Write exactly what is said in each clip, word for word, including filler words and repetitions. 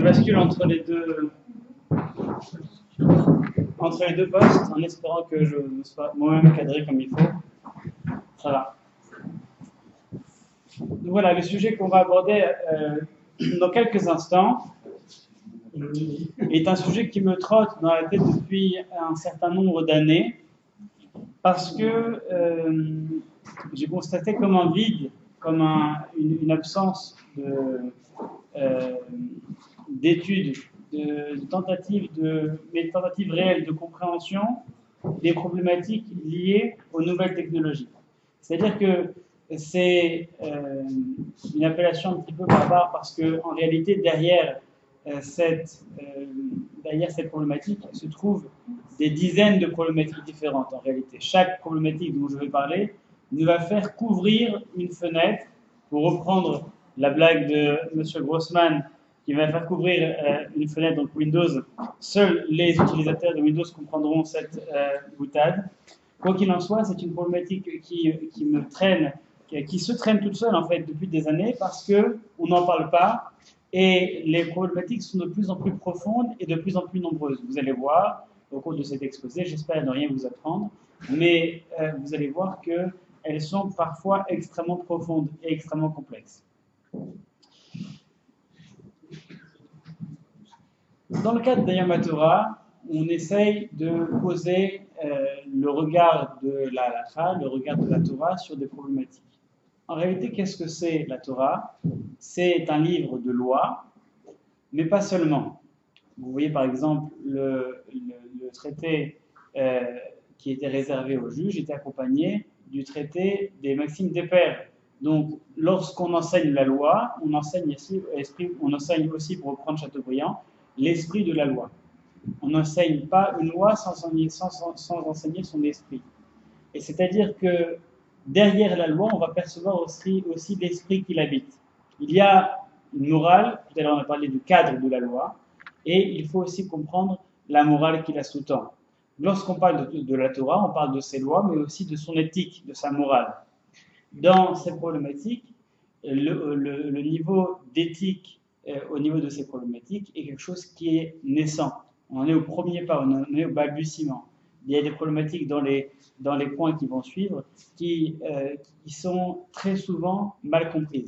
bascule entre les deux entre les deux postes en espérant que je sois moi-même cadré comme il faut. Ça va. Donc voilà, le sujet qu'on va aborder euh, dans quelques instants est un sujet qui me trotte dans la tête depuis un certain nombre d'années parce que euh, j'ai constaté comme un vide, comme un, une, une absence de, euh, d'études, de, de tentatives, de, mais de tentatives réelles de compréhension des problématiques liées aux nouvelles technologies. C'est-à-dire que c'est euh, une appellation un petit peu barbare parce qu'en réalité, derrière, euh, cette, euh, derrière cette problématique se trouvent des dizaines de problématiques différentes en réalité. Chaque problématique dont je vais parler nous va faire couvrir une fenêtre, pour reprendre la blague de M. Grossman, qui va faire couvrir euh, une fenêtre, donc Windows. Seuls les utilisateurs de Windows comprendront cette euh, boutade. Quoi qu'il en soit, c'est une problématique qui, qui me traîne, qui, qui se traîne toute seule en fait depuis des années parce qu'on n'en parle pas et les problématiques sont de plus en plus profondes et de plus en plus nombreuses. Vous allez voir au cours de cet exposé, j'espère ne rien vous apprendre, mais euh, vous allez voir qu'elles sont parfois extrêmement profondes et extrêmement complexes. Dans le cadre d'Ayam Torah, on essaye de poser euh, le regard de la halakha, le regard de la Torah sur des problématiques. En réalité, qu'est-ce que c'est la Torah? C'est un livre de loi, mais pas seulement. Vous voyez par exemple le, le, le traité euh, qui était réservé aux juges était accompagné du traité des maximes des pairs. Donc, lorsqu'on enseigne la loi, on enseigne, aussi, on enseigne aussi, pour reprendre Chateaubriand, l'esprit de la loi. On n'enseigne pas une loi sans, sans, sans enseigner son esprit. Et c'est-à-dire que derrière la loi, on va percevoir aussi, aussi l'esprit qui l'habite. Il y a une morale, tout à l'heure on a parlé du cadre de la loi, et il faut aussi comprendre la morale qui la sous-tend. Lorsqu'on parle de, de la Torah, on parle de ses lois, mais aussi de son éthique, de sa morale. Dans ces problématiques, le, le, le niveau d'éthique euh, au niveau de ces problématiques est quelque chose qui est naissant. On en est au premier pas, on en est au balbutiement. Il y a des problématiques dans les, dans les points qui vont suivre qui, euh, qui sont très souvent mal comprises.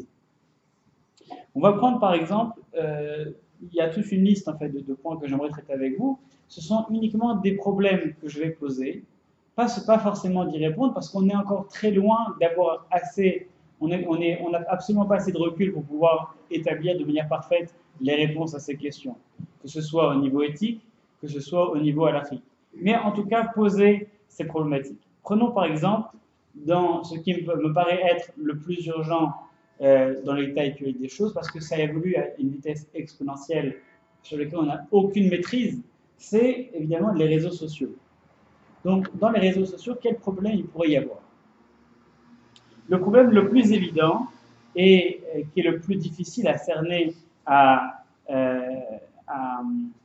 On va prendre par exemple, euh, il y a toute une liste en fait, de, de points que j'aimerais traiter avec vous. Ce sont uniquement des problèmes que je vais poser, pas, pas forcément d'y répondre parce qu'on est encore très loin d'avoir assez, on n'a on est, on absolument pas assez de recul pour pouvoir établir de manière parfaite les réponses à ces questions, que ce soit au niveau éthique, que ce soit au niveau halakhique. Mais en tout cas, poser ces problématiques. Prenons par exemple, dans ce qui me paraît être le plus urgent euh, dans l'état actuel des choses, parce que ça évolue à une vitesse exponentielle sur laquelle on n'a aucune maîtrise, c'est évidemment les réseaux sociaux. Donc, dans les réseaux sociaux, quel problème il pourrait y avoir? Le problème le plus évident et euh, qui est le plus difficile à cerner, à, euh, à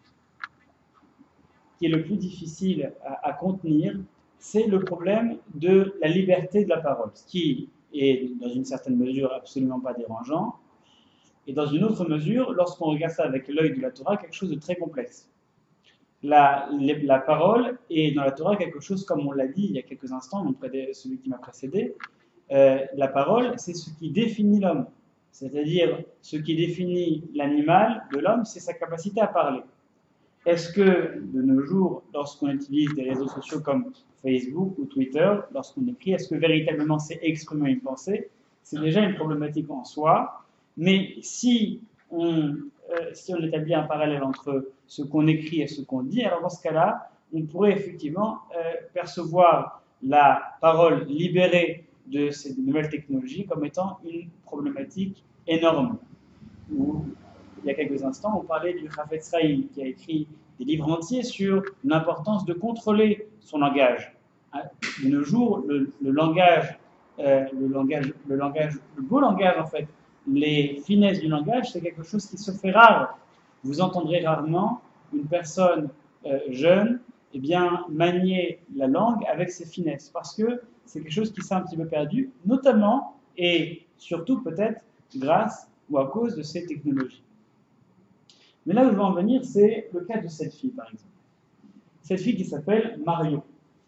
qui est le plus difficile à, à contenir, c'est le problème de la liberté de la parole, ce qui est dans une certaine mesure absolument pas dérangeant, et dans une autre mesure, lorsqu'on regarde ça avec l'œil de la Torah, quelque chose de très complexe. La, la parole est dans la Torah quelque chose, comme on l'a dit il y a quelques instants, donc celui qui m'a précédé, euh, la parole, c'est ce qui définit l'homme, c'est-à-dire ce qui définit l'animal de l'homme, c'est sa capacité à parler. Est-ce que, de nos jours, lorsqu'on utilise des réseaux sociaux comme Facebook ou Twitter, lorsqu'on écrit, est-ce que véritablement c'est exprimer une pensée? C'est déjà une problématique en soi, mais si on, euh, si on établit un parallèle entre ce qu'on écrit et ce qu'on dit, alors dans ce cas-là, on pourrait effectivement euh, percevoir la parole libérée de ces nouvelles technologies comme étant une problématique énorme. Où, il y a quelques instants, on parlait du Chafetz Chaim qui a écrit des livres entiers sur l'importance de contrôler son langage. De nos jours, le, le langage, euh, le langage, le langage, le beau langage en fait, les finesses du langage, c'est quelque chose qui se fait rare. Vous entendrez rarement une personne euh, jeune, eh bien, manier la langue avec ses finesses, parce que c'est quelque chose qui s'est un petit peu perdu, notamment et surtout peut-être grâce ou à cause de ces technologies. Mais là où je veux en venir, c'est le cas de cette fille, par exemple. Cette fille qui s'appelle Mario.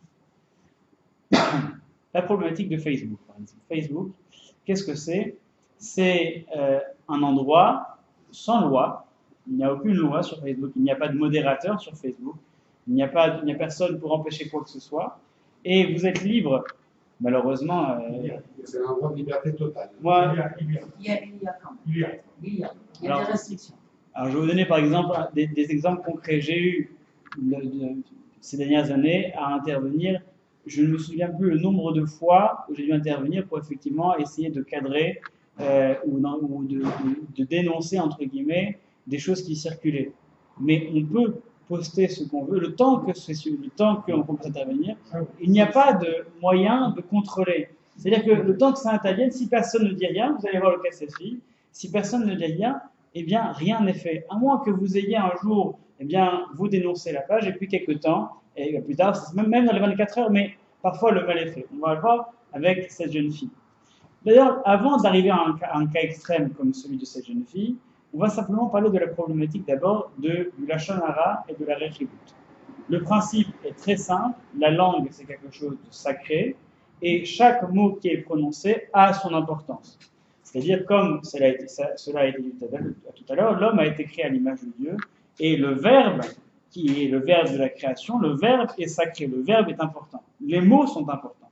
La problématique de Facebook, par exemple. Facebook, qu'est-ce que c'est? C'est euh, un endroit sans loi. Il n'y a aucune loi sur Facebook. Il n'y a pas de modérateur sur Facebook. Il n'y a pas, il n'y a personne pour empêcher quoi que ce soit. Et vous êtes libre. Malheureusement. Euh, c'est un endroit de liberté totale. Moi, il, y a, il, y a, il, y a, il y a quand même. Il y a, il y a, il y a alors, des restrictions. Alors, je vais vous donner par exemple des, des exemples concrets. J'ai eu le, le, ces dernières années à intervenir. Je ne me souviens plus le nombre de fois où j'ai dû intervenir pour effectivement essayer de cadrer euh, ou, non, ou de, de, de dénoncer, entre guillemets, des choses qui circulaient. Mais on peut poster ce qu'on veut, le temps que c'est le temps qu'on peut intervenir, il n'y a pas de moyen de contrôler. C'est-à-dire que le temps que ça intervienne, si personne ne dit rien, vous allez voir le cas de cette fille, si personne ne dit rien, eh bien rien n'est fait. À moins que vous ayez un jour, eh bien vous dénoncez la page, et puis quelques temps, et plus tard, même, même dans les vingt-quatre heures, mais parfois le mal est fait. On va le voir avec cette jeune fille. D'ailleurs, avant d'arriver à, à un cas extrême comme celui de cette jeune fille, on va simplement parler de la problématique d'abord du lashon hara et de la rechibut. Le principe est très simple, la langue c'est quelque chose de sacré, et chaque mot qui est prononcé a son importance. C'est-à-dire, comme cela a été, ça, cela a été dit tout à l'heure, l'homme a été créé à l'image de Dieu, et le verbe, qui est le verbe de la création, le verbe est sacré, le verbe est important. Les mots sont importants.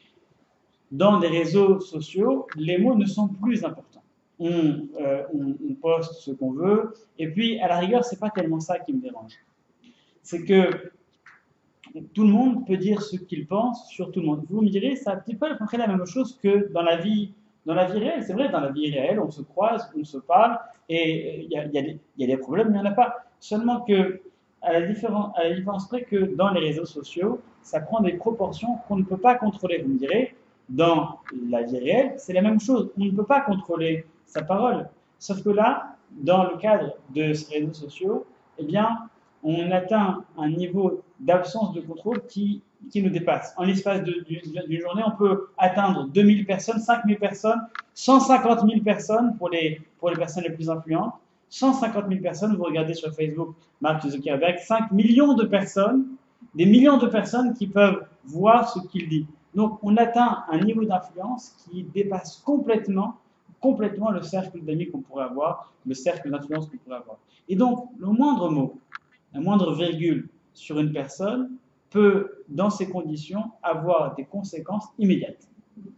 Dans les réseaux sociaux, les mots ne sont plus importants. On, euh, on, on poste ce qu'on veut, et puis à la rigueur, c'est pas tellement ça qui me dérange. C'est que tout le monde peut dire ce qu'il pense sur tout le monde. Vous me direz, c'est un petit peu à peu près la même chose que dans la vie, dans la vie réelle. C'est vrai, dans la vie réelle, on se croise, on se parle, et il y, y, y a des problèmes, mais il n'y en a pas. Seulement que, à la, différence, à la différence près que dans les réseaux sociaux, ça prend des proportions qu'on ne peut pas contrôler. Vous me direz, dans la vie réelle, c'est la même chose. On ne peut pas contrôler sa parole. Sauf que là, dans le cadre de ces réseaux sociaux, eh bien, on atteint un niveau d'absence de contrôle qui, qui nous dépasse. En l'espace d'une journée, on peut atteindre deux mille personnes, cinq mille personnes, cent cinquante mille personnes pour les, pour les personnes les plus influentes. cent cinquante mille personnes, vous regardez sur Facebook, Mark Zuckerberg, cinq millions de personnes, des millions de personnes qui peuvent voir ce qu'il dit. Donc, on atteint un niveau d'influence qui dépasse complètement, complètement le cercle d'amis qu'on pourrait avoir, le cercle d'influence qu'on pourrait avoir. Et donc, le moindre mot, la moindre virgule sur une personne peut, dans ces conditions, avoir des conséquences immédiates.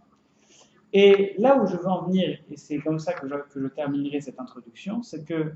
Et là où je veux en venir, et c'est comme ça que je, que je terminerai cette introduction, c'est que,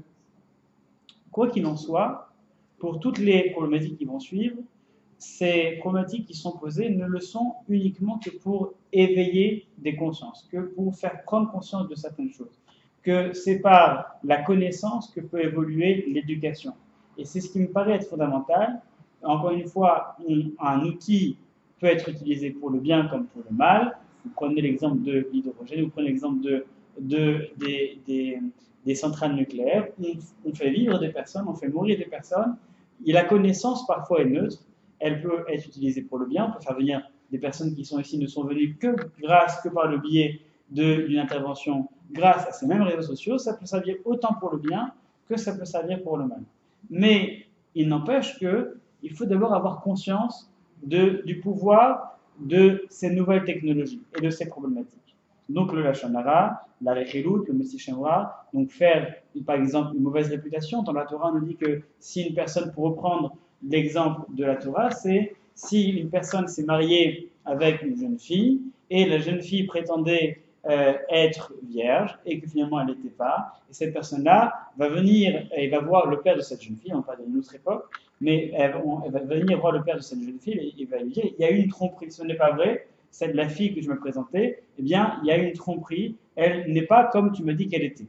quoi qu'il en soit, pour toutes les problématiques qui vont suivre, ces problématiques qui sont posées ne le sont uniquement que pour éveiller des consciences, que pour faire prendre conscience de certaines choses, que c'est par la connaissance que peut évoluer l'éducation. Et c'est ce qui me paraît être fondamental. Encore une fois, on, un outil peut être utilisé pour le bien comme pour le mal. Vous prenez l'exemple de l'hydrogène, vous prenez l'exemple de, de, des, des, des centrales nucléaires. On, on fait vivre des personnes, on fait mourir des personnes. Et la connaissance parfois est neutre. Elle peut être utilisée pour le bien. On peut faire venir des personnes qui sont ici, ne sont venues que grâce, que par le biais d'une intervention grâce à ces mêmes réseaux sociaux. Ça peut servir autant pour le bien que ça peut servir pour le mal. Mais il n'empêche qu'il faut d'abord avoir conscience de, du pouvoir de ces nouvelles technologies et de ces problématiques. Donc le lashon hara, la rechilut, le messie shenra, donc faire par exemple une mauvaise réputation. Dans la Torah, on nous dit que si une personne, pour reprendre l'exemple de la Torah, c'est si une personne s'est mariée avec une jeune fille et la jeune fille prétendait euh, être vierge et que finalement elle n'était pas, et cette personne-là va venir et va voir le père de cette jeune fille, on parle d'une autre époque, mais elle, on, elle va venir voir le père de cette jeune fille et il va lui dire il y a eu une tromperie, ce n'est pas vrai, c'est de la fille que je me présentais, eh bien il y a eu une tromperie, elle n'est pas comme tu me dis qu'elle était.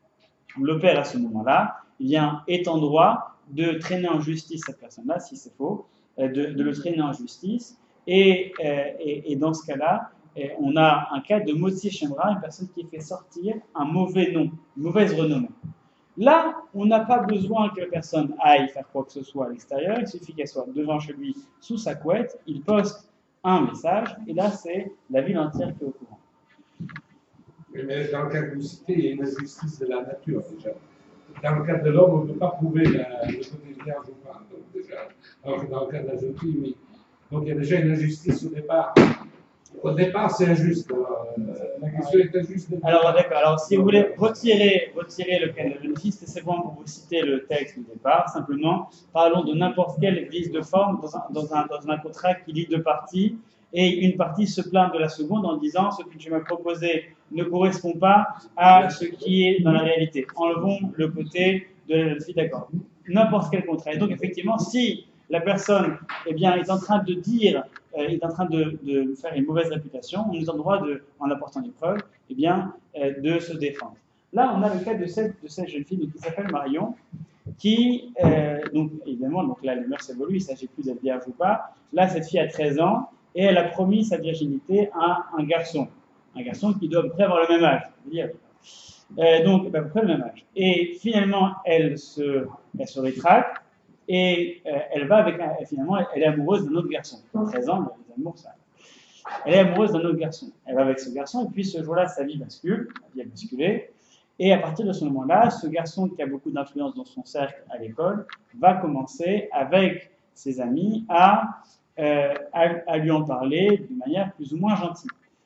Le père à ce moment-là, eh bien, est en droit de traîner en justice cette personne-là, si c'est faux, de, de le traîner en justice, et, et, et dans ce cas-là, on a un cas de motzi shemra, une personne qui fait sortir un mauvais nom, une mauvaise renommée. Là, on n'a pas besoin que la personne aille faire quoi que ce soit à l'extérieur, il suffit qu'elle soit devant chez lui, sous sa couette, il poste un message, et là, c'est la ville entière qui est au courant. Mais dans le cas que vous citez, il y a une injustice de la nature déjà. dans le cas de l'homme, on ne peut pas prouver la, le côté vierge ou pas, donc déjà, alors que dans le cas de la jeune fille, oui. Donc il y a déjà une injustice au départ. Au départ, c'est injuste. Alors, euh, la question est injuste. Alors, d'accord. Alors, si vous voulez retirer, retirer le cas de la jeune fille, c'est bon pour vous citer le texte du départ. Simplement, parlons de n'importe quelle vice de forme dans un, dans, un, dans un contrat qui lie deux parties, et une partie se plaint de la seconde en disant ce que tu m'as proposé ne correspond pas à ce qui est dans la réalité. Enlevons le côté de la jeune fille, d'accord. N'importe quel contrat. Et donc, effectivement, si la personne eh bien, est en train de dire, euh, est en train de, de faire une mauvaise réputation, on nous a le droit, de, en apportant des preuves, eh bien, euh, de se défendre. Là, on a le cas de cette, de cette jeune fille donc, qui s'appelle Marion, qui, euh, donc, évidemment, donc là, les mœurs évoluent, il ne s'agit plus d'être vierge ou pas. Là, cette fille a treize ans, et elle a promis sa virginité à un garçon. Un garçon qui doit à peu près avoir le même âge. Dire. Euh, donc, à peu près le même âge. Et finalement, elle se, elle se rétracte. Et euh, elle va avec un, finalement, elle est amoureuse d'un autre garçon. treize ans, les amours, ça. Elle est amoureuse d'un autre garçon. Elle va avec ce garçon, et puis ce jour-là, sa vie bascule, sa vie a basculé. Et à partir de ce moment-là, ce garçon qui a beaucoup d'influence dans son cercle à l'école va commencer, avec ses amis, à, euh, à, à lui en parler de manière plus ou moins gentille.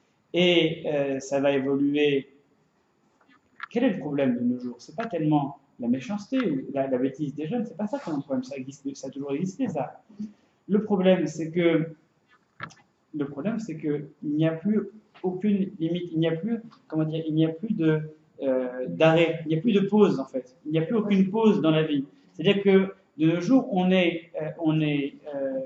Et euh, ça va évoluer. Quel est le problème de nos jours? C'est pas tellement la méchanceté ou la, la bêtise des jeunes, c'est pas ça qui est un problème, ça, existe, ça a toujours existé, ça. Le problème, c'est que le problème, c'est que il n'y a plus aucune limite, il n'y a plus, comment dire, il n'y a plus de euh, d'arrêt, il n'y a plus de pause en fait, il n'y a plus aucune pause dans la vie. C'est-à-dire que de nos jours, on est, euh, on est, euh,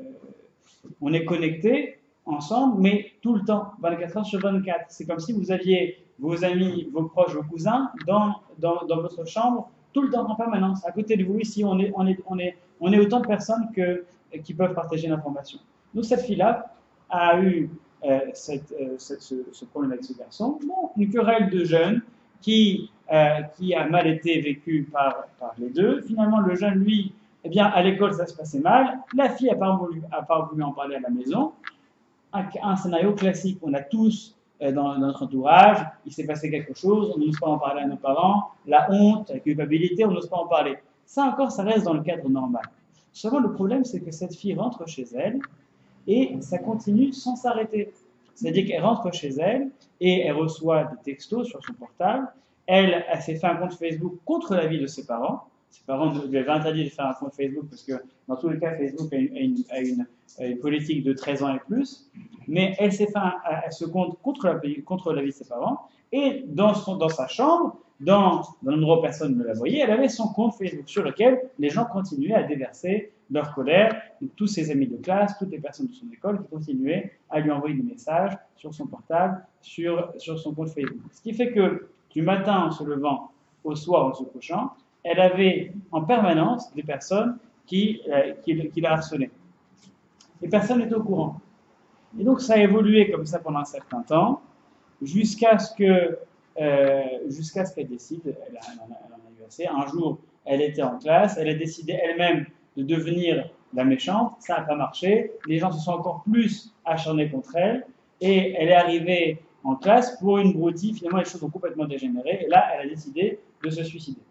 on est connecté ensemble, mais tout le temps, vingt-quatre heures sur vingt-quatre. C'est comme si vous aviez vos amis, vos proches, vos cousins dans, dans, dans votre chambre tout le temps, en permanence. À côté de vous, ici, on est, on est, on est, on est autant de personnes que, qui peuvent partager l'information. Donc cette fille-là a eu euh, cette, euh, ce, ce, ce problème avec ce garçon. Bon, une querelle de jeunes qui, euh, qui a mal été vécue par, par les deux. Finalement, le jeune, lui, eh bien, à l'école, ça se passait mal. La fille n'a pas voulu, a pas voulu en parler à la maison. Un, un scénario classique. On a tous dans, dans notre entourage, il s'est passé quelque chose, on n'ose pas en parler à nos parents, la honte, la culpabilité, on n'ose pas en parler. Ça encore, ça reste dans le cadre normal. Seulement, le problème, c'est que cette fille rentre chez elle et ça continue sans s'arrêter. C'est-à-dire qu'elle rentre chez elle et elle reçoit des textos sur son portable. Elle, elle s'est fait un compte Facebook contre l'avis de ses parents. Ses parents lui avaient interdit de faire un compte Facebook parce que, dans tous les cas, Facebook a une, a une, a une, a une politique de treize ans et plus. Mais elle s'est fait un, elle se compte contre la, contre l'avis de ses parents. Et dans, son, dans sa chambre, dans, dans l'endroit où personne ne la voyait, elle avait son compte Facebook sur lequel les gens continuaient à déverser leur colère. Donc, tous ses amis de classe, toutes les personnes de son école qui continuaient à lui envoyer des messages sur son portable, sur, sur son compte Facebook. Ce qui fait que du matin en se levant au soir en se couchant, elle avait en permanence des personnes qui, euh, qui, qui la harcelaient. Et personne n'était au courant. Et donc ça a évolué comme ça pendant un certain temps, jusqu'à ce que, euh, jusqu'à ce qu'elle décide, elle, a, elle, en a, elle en a eu assez, un jour elle était en classe, elle a décidé elle-même de devenir la méchante, ça n'a pas marché, les gens se sont encore plus acharnés contre elle, et elle est arrivée en classe pour une broutille, finalement les choses ont complètement dégénéré, et là elle a décidé de se suicider.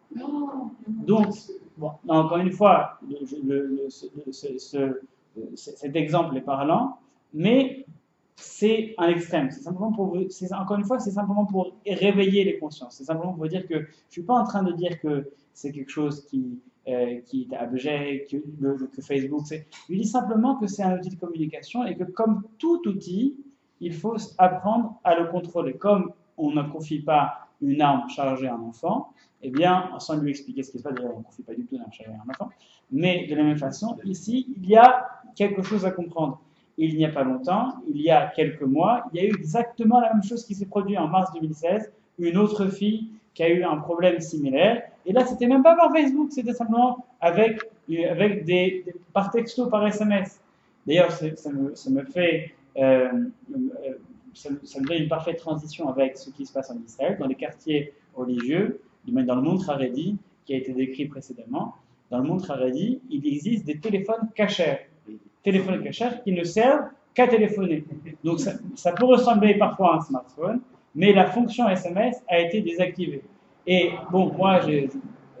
Donc, bon, encore une fois, le, le, le, ce, ce, ce, cet exemple est parlant, mais c'est un extrême. C'est simplement pour, c'est, encore une fois, c'est simplement pour réveiller les consciences. C'est simplement pour dire que je ne suis pas en train de dire que c'est quelque chose qui, euh, qui est abject, que, le, que Facebook, c'est. Je dis simplement que c'est un outil de communication et que comme tout outil, il faut apprendre à le contrôler. Comme on ne confie pas une arme chargée à un enfant, eh bien, sans lui expliquer ce qui se passe, d'ailleurs, on ne confie pas du tout une arme chargée à un enfant, mais de la même façon, ici, il y a quelque chose à comprendre. Il n'y a pas longtemps, il y a quelques mois, il y a eu exactement la même chose qui s'est produite en mars deux mille seize, une autre fille qui a eu un problème similaire, et là, c'était même pas par Facebook, c'était simplement avec, avec des, des, par texto, par S M S. D'ailleurs, ça me, ça me fait... Euh, euh, Ça, ça me donne une parfaite transition avec ce qui se passe en Israël, dans les quartiers religieux, dans le monde Haredi, qui a été décrit précédemment. Dans le monde Haredi, il existe des téléphones cachers, téléphones cachers qui ne servent qu'à téléphoner. Donc ça, ça peut ressembler parfois à un smartphone, mais la fonction S M S a été désactivée. Et bon, moi, j'ai,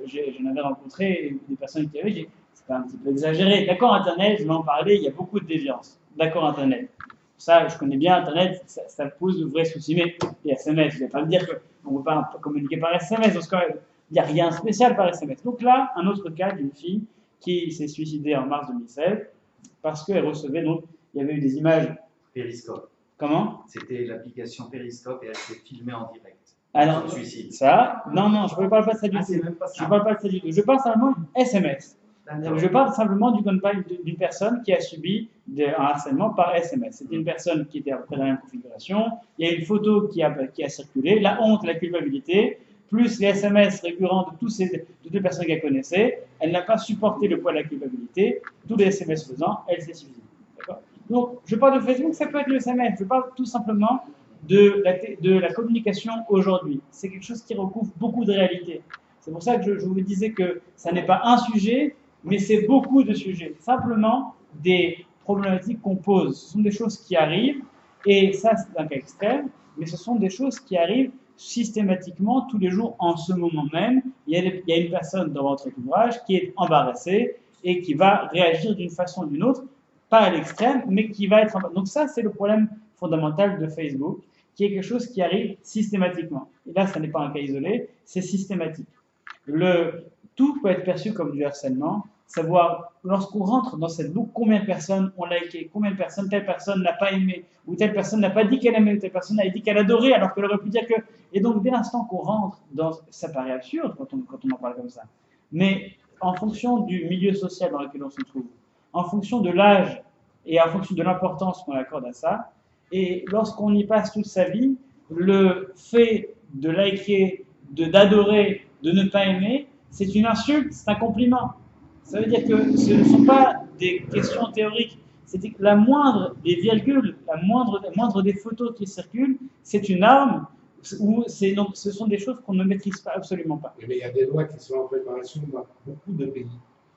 j'en avais rencontré des personnes qui avaient, c'est un petit peu exagéré. D'accord, Internet, je vais en parler, il y a beaucoup de déviance. D'accord, Internet. Ça, je connais bien Internet, ça, ça pose de vrais soucis. Mais les S M S, je ne vais pas me dire qu'on ne peut pas communiquer par S M S, parce qu'il n'y a rien de spécial par S M S. Donc là, un autre cas d'une fille qui s'est suicidée en mars deux mille seize parce qu'elle recevait, donc, il y avait eu des images. Periscope. Comment? C'était l'application Periscope et elle s'est filmée en direct. Alors, ça, non, non, je ne parle pas de ça du ah, tout. Même pas ça. Je ne parle pas de ça du tout. Je parle simplement S M S. Je parle simplement d'une personne qui a subi de, un harcèlement par S M S. C'était une personne qui était à peu près dans la même configuration. Il y a une photo qui a, qui a circulé, la honte, la culpabilité, plus les S M S récurrents de, tous ces, de toutes les personnes qu'elle connaissait. Elle n'a pas supporté le poids de la culpabilité. Tous les S M S faisant, elle s'est suicidée. Donc, je parle de Facebook, ça peut être le S M S. Je parle tout simplement de la, de la communication aujourd'hui. C'est quelque chose qui recouvre beaucoup de réalités. C'est pour ça que je, je vous disais que ça n'est pas un sujet, mais c'est beaucoup de sujets. Simplement des problématiques qu'on pose. Ce sont des choses qui arrivent, et ça c'est un cas extrême, mais ce sont des choses qui arrivent systématiquement tous les jours en ce moment même. Il y a, des, il y a une personne dans votre ouvrage qui est embarrassée et qui va réagir d'une façon ou d'une autre, pas à l'extrême, mais qui va être embarrassée. Donc ça c'est le problème fondamental de Facebook, qui est quelque chose qui arrive systématiquement. Et là, ça n'est pas un cas isolé, c'est systématique. Le, tout peut être perçu comme du harcèlement, savoir, lorsqu'on rentre dans cette boucle, combien de personnes ont liké, combien de personnes, telle personne n'a pas aimé, ou telle personne n'a pas dit qu'elle aimait, ou telle personne a dit qu'elle adorait, alors qu'elle aurait pu dire que... Et donc, dès l'instant qu'on rentre dans... Ça paraît absurde quand on, quand on en parle comme ça. Mais en fonction du milieu social dans lequel on se trouve, en fonction de l'âge et en fonction de l'importance qu'on accorde à ça, et lorsqu'on y passe toute sa vie, le fait de liker, de d'adorer, de ne pas aimer, c'est une insulte, c'est un compliment. Ça veut dire que ce ne sont pas des questions théoriques. C'est la moindre des virgules, la moindre, la moindre des photos qui circulent, c'est une arme. Ou donc, ce sont des choses qu'on ne maîtrise pas, absolument pas. Mais il y a des lois qui sont en préparation dans beaucoup de pays.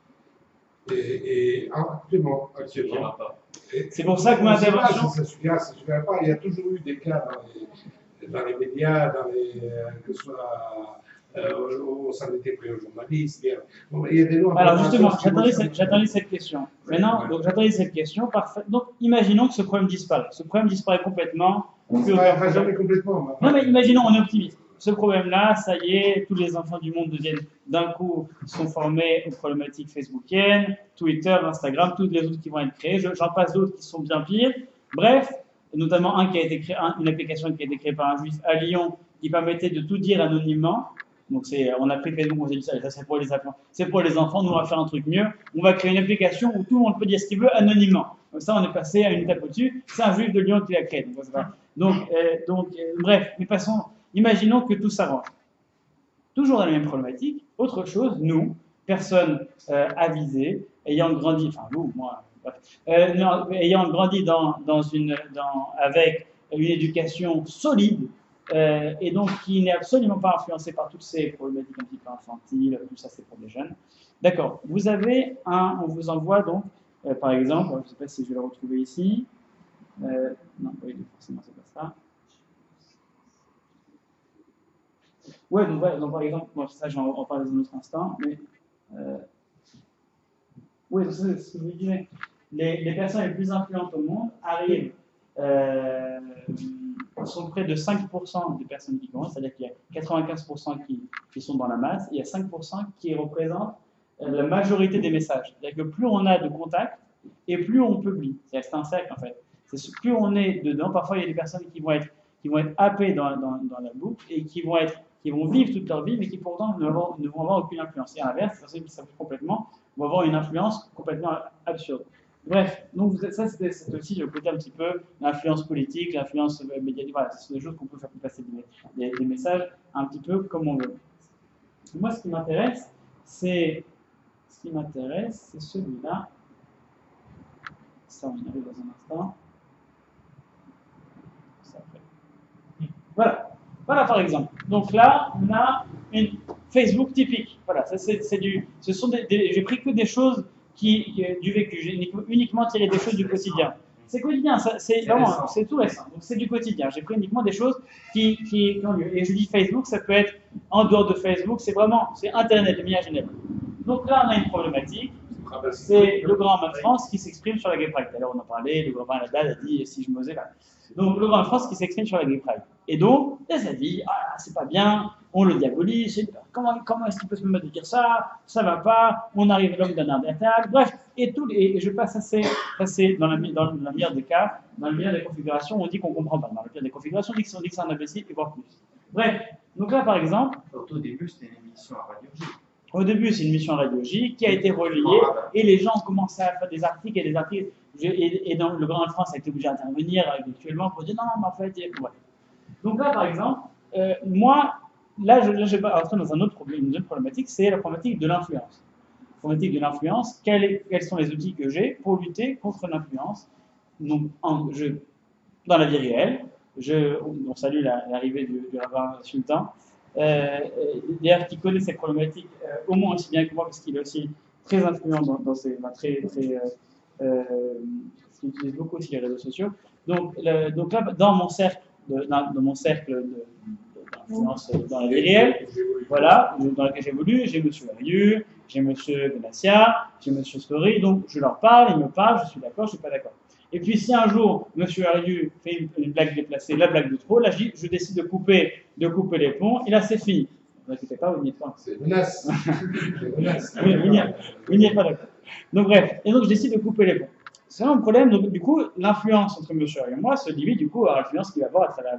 Et, et actuellement, actuellement. C'est pour ça que mon intervention. Ça ne suffira, ça suffira pas. Il y a toujours eu des cas dans les, dans les médias, dans les, que ce soit euh, au sein des T P aux journalistes. Il y a, bon, il y a des lois. Alors justement, j'attendais cette, j'attendais cette question. Maintenant, ouais. donc j'attendais cette question. Parfait. Donc, imaginons que ce problème disparaît. Ce problème disparaît complètement. Plus ouais, pas jamais complètement. Non, mais imaginons, on est optimiste. Ce problème-là, ça y est, tous les enfants du monde deviennent d'un coup sont formés aux problématiques facebookiennes, Twitter, Instagram, toutes les autres qui vont être créées. J'en passe d'autres qui sont bien pires. Bref, notamment un qui a été créé, un, une application qui a été créée par un juif à Lyon qui permettait de tout dire anonymement. Donc c'est, on a pris Facebook, on s'est dit ça, ça c'est pour les enfants. C'est pour les enfants. Nous on va faire un truc mieux. On va créer une application où tout le monde peut dire ce qu'il veut anonymement. Donc ça, on est passé à une étape au-dessus. C'est un juif de Lyon qui l'a créé. Donc, donc, euh, donc euh, bref, mais passons. Imaginons que tout s'arrange. Toujours dans la même problématique, autre chose, nous, personnes euh, avisées, ayant grandi, enfin vous, moi, euh, non, ayant grandi dans, dans une, dans, avec une éducation solide, euh, et donc qui n'est absolument pas influencée par toutes ces problématiques un petit peu infantiles, tout ça c'est pour les jeunes. D'accord, vous avez un, on vous envoie donc, euh, par exemple, je ne sais pas si je vais le retrouver ici, euh, non, oui, forcément c'est pas ça. Ouais, donc, ouais, donc par exemple, bon, ça j'en en parle dans un autre instant, mais euh, oui, c'est ce que je vous disais. Les, les personnes les plus influentes au monde arrivent, euh, sont près de cinq pour cent des personnes qui commencent, c'est-à-dire qu'il y a quatre-vingt-quinze pour cent qui, qui sont dans la masse, et il y a cinq pour cent qui représentent euh, la majorité des messages. C'est-à-dire que plus on a de contacts, et plus on publie. C'est un cercle en fait. C'est plus on est dedans, parfois il y a des personnes qui vont être, qui vont être happées dans, dans, dans la boucle, et qui vont être qui vont vivre toute leur vie, mais qui pourtant ne vont, ne vont avoir aucune influence. Et à l'inverse, ceux qui savent complètement vont avoir une influence complètement absurde. Bref, donc ça c'était aussi le côté un petit peu l'influence politique, l'influence médiatique, voilà, ce sont des choses qu'on peut faire passer des, des, des messages un petit peu comme on veut. Moi, ce qui m'intéresse, c'est ce qui m'intéresse, c'est celui-là. Ça, on y arrive dans un instant. Ça fait. Voilà. Voilà par exemple. Donc là, on a une Facebook typique. Voilà, ça c'est du. Ce sont des, des j'ai pris que des choses qui, qui du vécu. J'ai uniquement tiré des choses du quotidien. C'est quotidien, c'est vraiment, c'est tout récent. Donc c'est du quotidien. J'ai pris uniquement des choses qui, qui, qui ont lieu. Et je dis Facebook, ça peut être en dehors de Facebook, c'est vraiment, c'est Internet de manière générale. Donc là, on a une problématique. C'est le grand man de France qui s'exprime sur la Gay Pride. Alors on en parlait, le grand man Nadal a dit si je m'osais là. Donc le grand man de France qui s'exprime sur la Gay Pride. Et donc, là, ça dit, ah, c'est pas bien, on le diabolise, comment, comment est-ce qu'il peut se permettre de dire ça, ça va pas, on arrive à l'homme d'un attaque, bref, et, tout, et, et je passe assez, assez dans, la, dans la meilleure des cas, dans le meilleur des configurations, on dit qu'on comprend pas, dans le pire des configurations, on dit que c'est un imbécile, et voire plus. Bref, donc là par exemple, au début c'était une émission à Radio J. Au début, c'est une mission Radio J qui a été relayée et les gens ont commencé à faire des articles et des articles. Et, et dans le Grand de France a été obligé d'intervenir actuellement pour dire non, mais en fait, et, ouais. Donc là, par exemple, euh, moi, là, je, là, je vais rentrer dans un autre problème, une autre problématique, c'est la problématique de l'influence. La problématique de l'influence, quel quels sont les outils que j'ai pour lutter contre l'influence. Donc, en, je, dans la vie réelle, je, on salue l'arrivée la, du, du rabbin Sultan. Euh, d'ailleurs qui connaît ces problématiques euh, au moins aussi bien que moi parce qu'il est aussi très influent dans, dans ses, bah, très, très, euh, euh, il utilise beaucoup aussi les réseaux sociaux. Donc, le, donc là, dans mon cercle, de, dans, dans mon cercle d'influence dans la vie réelle, voilà, dans lequel j'évolue, j'ai M. Ariu, j'ai M. Benassia, j'ai M. Story, donc je leur parle, ils me parlent, je suis d'accord, je ne suis pas d'accord. Et puis si un jour, M. Ariu fait une, une blague déplacée, la blague de trop, là je, je décide de couper, de couper les ponts, et là c'est fini. Ne vous inquiétez pas, vous n'y êtes pas. C'est menace. C'est menace. Oui, vous n'y êtes pas d'accord. Donc bref, et donc je décide de couper les ponts. C'est un problème, donc du coup, l'influence entre M. Ariu et moi se limite du coup à l'influence qu'il va avoir à travers.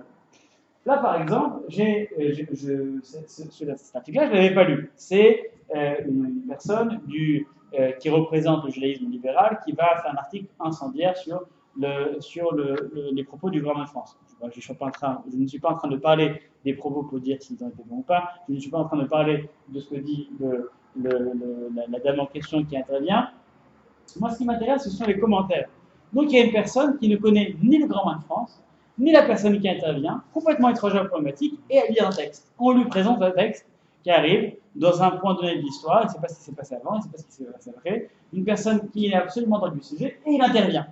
Là par exemple, j'ai, je, cet article-là, je ne l'avais pas lu. C'est euh, une personne du... Euh, qui représente le judaïsme libéral, qui va faire un article incendiaire sur, le, sur le, le, les propos du gouvernement de France. Je, je, suis pas en train, je ne suis pas en train de parler des propos pour dire s'ils ont été bons ou pas, je ne suis pas en train de parler de ce que dit le, le, le, la, la dame en question qui intervient. Moi, ce qui m'intéresse, ce sont les commentaires. Donc, il y a une personne qui ne connaît ni le gouvernement de France, ni la personne qui intervient, complètement étrangère à la problématique, et elle lit un texte. On lui présente un texte qui arrive dans un point donné de l'histoire, il ne sait pas ce qui s'est passé avant, il ne sait pas ce qui s'est passé après, une personne qui est absolument dans le sujet, et il intervient.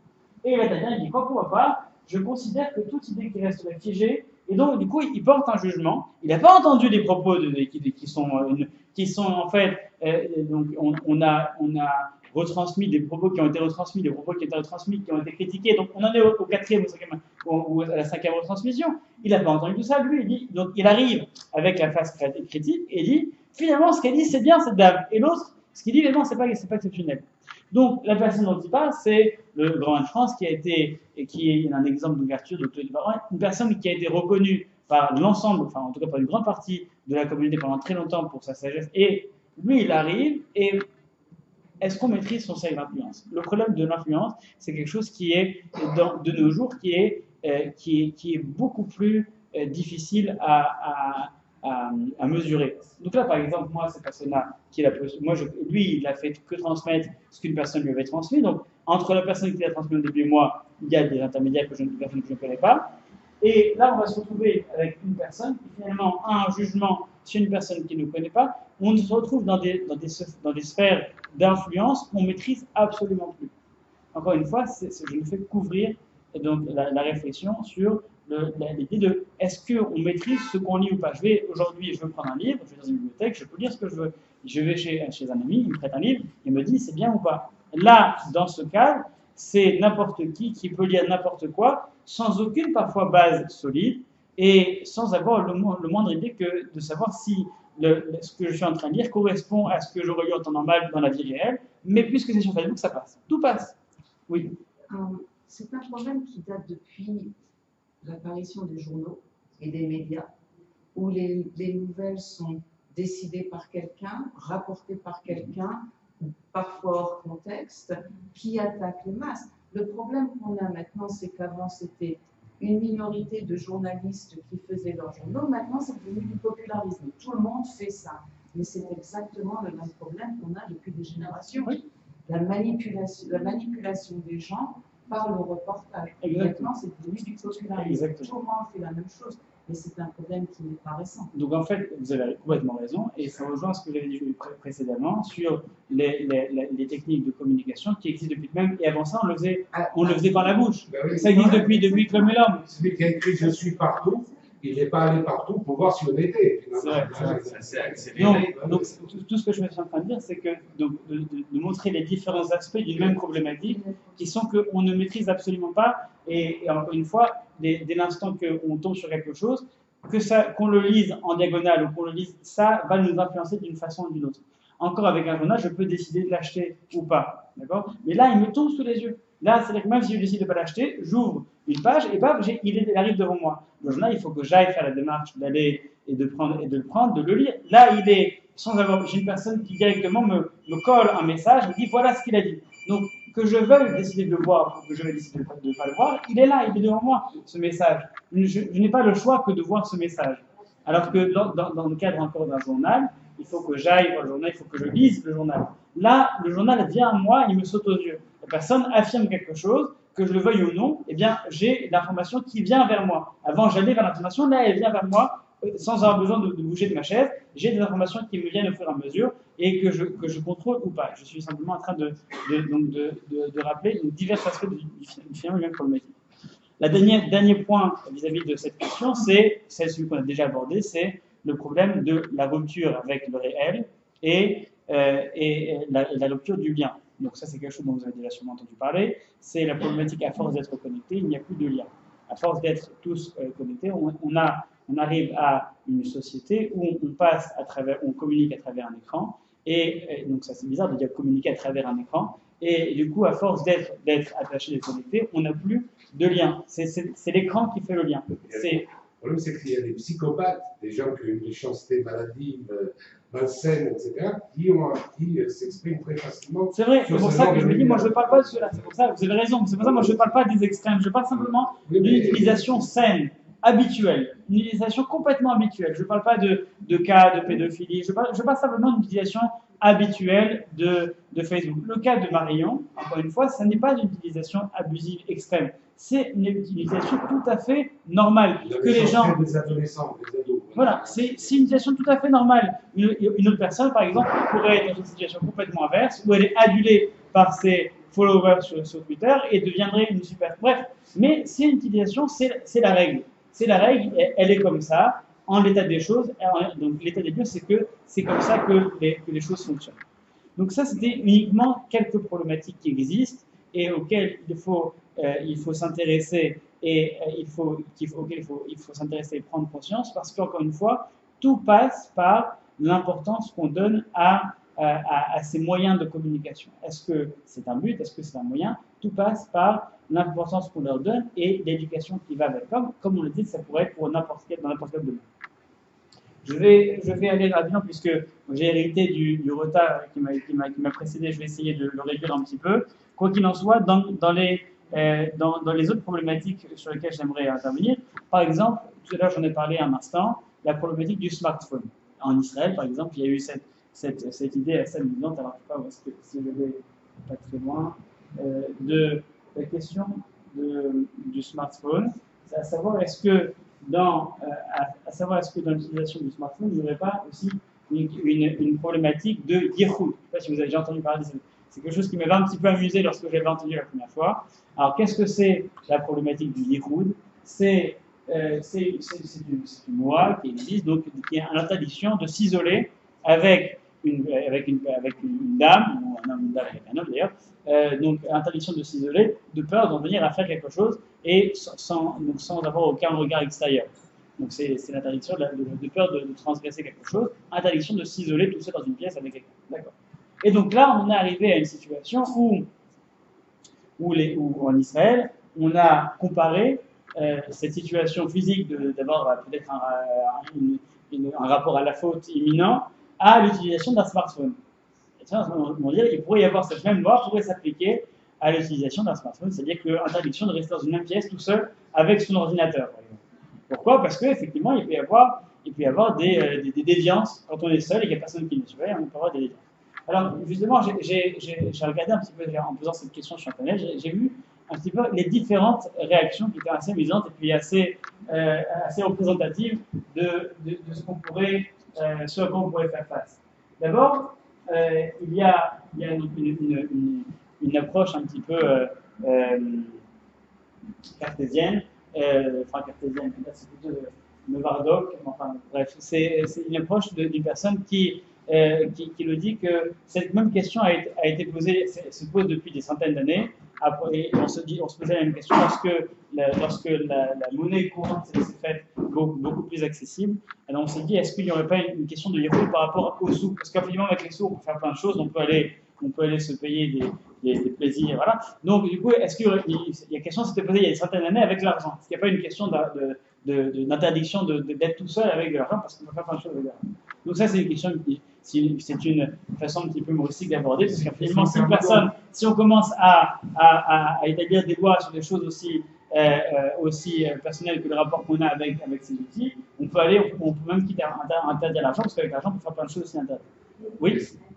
Et il intervient, il dit quoi pourquoi pas, je considère que toute idée qui reste figée, et donc du coup il porte un jugement, il n'a pas entendu des propos de, de, qui, de, qui, sont, euh, qui sont en fait, euh, donc on, on, a, on a retransmis des propos qui ont été retransmis, des propos qui ont été retransmis, qui ont été critiqués, donc on en est au, au quatrième, au cinquième, ou à la cinquième retransmission, il n'a pas entendu tout ça, lui, il dit, donc il arrive avec la phase critique et dit, finalement ce qu'elle dit c'est bien cette dame, et l'autre, ce qu'il dit, mais non, c'est pas, pas exceptionnel. Donc la personne dont il parle, c'est le Grand de France qui a été, et qui est un exemple d'ouverture, une personne qui a été reconnue par l'ensemble, enfin en tout cas par une grande partie de la communauté pendant très longtemps pour sa sagesse, et lui il arrive, et est-ce qu'on maîtrise son cercle d'influence? Le problème de l'influence, c'est quelque chose qui est, dans, de nos jours, qui est, euh, qui est, qui est beaucoup plus euh, difficile à, à, à, à mesurer. Donc là, par exemple, moi, cette personne-là, qui l'a, moi, je, lui, il n'a fait que transmettre ce qu'une personne lui avait transmis. Donc, entre la personne qui l'a transmis au début et moi, il y a des intermédiaires que je, personnes que je ne connais pas. Et là, on va se retrouver avec une personne qui finalement a un jugement sur une personne qui ne nous connaît pas. On se retrouve dans des, dans des, dans des sphères d'influence qu'on ne maîtrise absolument plus. Encore une fois, c'est, c'est, je ne fais que couvrir donc, la, la réflexion sur le, la, l'idée de est-ce qu'on maîtrise ce qu'on lit ou pas. Je vais aujourd'hui, je veux prendre un livre, je vais dans une bibliothèque, je peux lire ce que je veux. Je vais chez, chez un ami, il me prête un livre, il me dit c'est bien ou pas. Là, dans ce cadre, c'est n'importe qui qui peut lire n'importe quoi, sans aucune parfois base solide, et sans avoir le, le moindre idée que de savoir si le, ce que je suis en train de lire correspond à ce que j'aurais lu en temps normal dans la vie réelle, mais puisque c'est sur Facebook, ça passe. Tout passe. Oui. Um, c'est un problème qui date depuis l'apparition des journaux et des médias, où les, les nouvelles sont décidées par quelqu'un, rapportées par quelqu'un, parfois hors contexte, qui attaque les masses. Le problème qu'on a maintenant, c'est qu'avant, c'était une minorité de journalistes qui faisaient leurs journaux. Maintenant, c'est devenu du popularisme. Tout le monde fait ça. Mais c'est exactement le même problème qu'on a depuis des générations. Oui. La manipulation, la manipulation des gens par le reportage. Exactement. Maintenant, c'est devenu du popularisme. Exactement. Tout le monde fait la même chose. mais c'est un problème qui n'est pas récent. Donc en fait, vous avez complètement raison, et ça rejoint ce que j'avais dit pré précédemment sur les, les, les techniques de communication qui existent depuis même, et avant ça, on le faisait, on le faisait par la bouche. Ben oui, ça existe depuis, depuis que l'homme est l'homme. Celui qui a écrit « Je suis partout », il n'est pas allé partout pour voir si on était. C'est vrai. Donc, donc tout, tout ce que je suis en train de dire, c'est que donc, de, de, de montrer les différents aspects d'une même problématique qui sont qu'on ne maîtrise absolument pas. Et, et encore une fois, dès, dès l'instant qu'on tombe sur quelque chose, que ça, qu'on le lise en diagonale ou qu'on le lise, ça va nous influencer d'une façon ou d'une autre. Encore avec un journal, je peux décider de l'acheter ou pas. D'accord ? Mais là, il me tombe sous les yeux. Là, c'est-à-dire que même si je décide de ne pas l'acheter, j'ouvre une page et bam, il, il arrive devant moi. Le journal, il faut que j'aille faire la démarche d'aller et de prendre et de le prendre, de le lire. Là, il est sans avoir. J'ai une personne qui directement me, me colle un message, me dit voilà ce qu'il a dit. Donc, que je veuille décider de le voir ou que je veuille décider de ne pas le voir, il est là, il est devant moi, ce message. Je, je n'ai pas le choix que de voir ce message. Alors que dans, dans, dans le cadre encore d'un journal, il faut que j'aille voir le journal, il faut que je lise le journal. Là, le journal vient à moi, il me saute aux yeux. La personne affirme quelque chose, que je le veuille ou non, eh bien, j'ai l'information qui vient vers moi. Avant, j'allais vers l'information, là, elle vient vers moi, sans avoir besoin de, de bouger de ma chaise. J'ai des informations qui me viennent au fur et à mesure et que je, que je contrôle ou pas. Je suis simplement en train de, de, donc de, de, de rappeler divers aspects du, du finalement même problématique. Le dernier, dernier point vis-à-vis de cette question, c'est celui qu'on a déjà abordé, c'est le problème de la rupture avec le réel et, euh, et la, la rupture du lien. Donc ça, c'est quelque chose dont vous avez déjà sûrement entendu parler. C'est la problématique à force d'être connecté, il n'y a plus de lien. À force d'être tous euh, connectés, on, on, a, on arrive à une société où on, on passe à travers, on communique à travers un écran. Et, et donc ça, c'est bizarre de dire communiquer à travers un écran. Et, et du coup, à force d'être d'être attaché, d'être connecté, on n'a plus de lien. C'est l'écran qui fait le lien. Le problème, c'est qu'il y a des psychopathes, des gens qui ont une méchanceté maladive, malsaine, et cetera, qui, qui s'expriment très facilement. C'est vrai, c'est pour ça que je me dis, moi je ne parle pas de cela. C'est pour ça, vous avez raison, c'est pour ça que moi je ne parle pas des extrêmes, je parle simplement oui, d'une utilisation saine, habituelle, une utilisation complètement habituelle. Je ne parle pas de, de cas de pédophilie, je parle, je parle simplement d'une utilisation habituelle de, de Facebook. Le cas de Marion, encore une fois, ce n'est pas une utilisation abusive extrême. C'est une utilisation tout à fait normale. Que les gens... des adolescents, des ados. Voilà, c'est une situation tout à fait normale. Une, une autre personne, par exemple, pourrait être dans une situation complètement inverse, où elle est adulée par ses followers sur, sur Twitter et deviendrait une super... Bref, mais c'est une utilisation, c'est la règle. C'est la règle, elle est comme ça, en l'état des choses. Donc l'état des lieux, c'est que c'est comme ça que les, que les choses fonctionnent. Donc ça, c'était uniquement quelques problématiques qui existent et auxquelles il faut, euh, il faut s'intéresser et euh, il faut, il faut, auxquelles il faut, il faut s'intéresser et prendre conscience parce qu'encore une fois, tout passe par l'importance qu'on donne à, à, à ces moyens de communication. Est-ce que c'est un but? Est-ce que c'est un moyen? Tout passe par l'importance qu'on leur donne et l'éducation qui va avec. Comme, comme on le dit, ça pourrait être pour n'importe quel, dans n'importe quel domaine. Je vais, je vais aller rapidement puisque j'ai hérité du, du retard qui m'a précédé. Je vais essayer de le réduire un petit peu. Quoi qu'il en soit, dans, dans, les, euh, dans, dans les autres problématiques sur lesquelles j'aimerais intervenir, par exemple, tout à l'heure j'en ai parlé un instant, la problématique du smartphone. En Israël, par exemple, il y a eu cette, cette, cette idée assez amusante, alors je ne sais pas où est-ce que, si je vais pas très loin, euh, de la question de, du smartphone, c'est à savoir est-ce que dans, euh, à, à savoir est-ce que dans l'utilisation du smartphone, il n'y aurait pas aussi une, une, une problématique de yichud. Je ne sais pas si vous avez déjà entendu parler de ça. C'est quelque chose qui m'avait un petit peu amusé lorsque j'avais entendu la première fois. Alors, qu'est-ce que c'est la problématique du yichud? C'est euh, une, une loi qui existe, donc qui est l'interdiction de s'isoler avec une, avec, une, avec une dame, ou un homme, une dame avec un homme d'ailleurs, euh, donc interdiction de s'isoler, de peur d'en venir à faire quelque chose et sans, donc sans avoir aucun regard extérieur. Donc c'est l'interdiction de, de, de peur de, de transgresser quelque chose, interdiction de s'isoler tout seul dans une pièce avec quelqu'un. D'accord. Et donc là, on est arrivé à une situation où, où, les, où en Israël, on a comparé euh, cette situation physique d'avoir peut-être un, un, un rapport à la faute imminent à l'utilisation d'un smartphone. Et ça, on va dire qu'il pourrait y avoir cette même loi pourrait s'appliquer à l'utilisation d'un smartphone, c'est-à-dire que l'interdiction de rester dans une même pièce tout seul avec son ordinateur, par exemple. Pourquoi? Parce qu'effectivement, il peut y avoir, il peut y avoir des, euh, des, des déviances quand on est seul et qu'il n'y a personne qui nous surveille, on peut avoir des déviances. Alors, justement, j'ai regardé un petit peu en posant cette question sur Internet, j'ai vu un petit peu les différentes réactions qui étaient assez amusantes et puis assez, euh, assez représentatives de, de, de ce qu'on pourrait, euh, ce à quoi on pourrait faire face. D'abord, euh, il y a, il y a une, une, une, une approche un petit peu euh, euh, cartésienne, euh, enfin cartésienne, c'est plutôt de, de Vardock, enfin bref, c'est une approche d'une personne qui, euh, qui, qui le dit que cette même question a été, a été posée, se pose depuis des centaines d'années. Et on se, dit, on se posait la même question lorsque la, lorsque la, la monnaie courante s'est faite beaucoup, beaucoup plus accessible. Alors on s'est dit, est-ce qu'il n'y aurait pas une, une question de yiroud par rapport aux sous? Parce qu'effectivement, avec les sous, on peut faire plein de choses, on peut aller, on peut aller se payer des, des, des plaisirs, voilà. Donc du coup, est-ce qu'il y aurait, il y a une question qui s'était posée il y a des centaines d'années avec l'argent? Est-ce qu'il n'y a pas une question d'interdiction de, de, de, d'être tout seul avec de l'argent parce qu'on peut faire plein de choses avec l'argent? Donc ça, c'est une question qui, c'est une façon un petit peu humoristique d'aborder, parce qu'effectivement, si personne, si on commence à, à, à, à établir des lois sur des choses aussi, euh, euh, aussi personnelles que le rapport qu'on a avec, avec ces outils, on peut aller, on peut même quitter interdire l'argent, parce qu'avec l'argent, on peut faire plein de choses aussi interdites. Oui.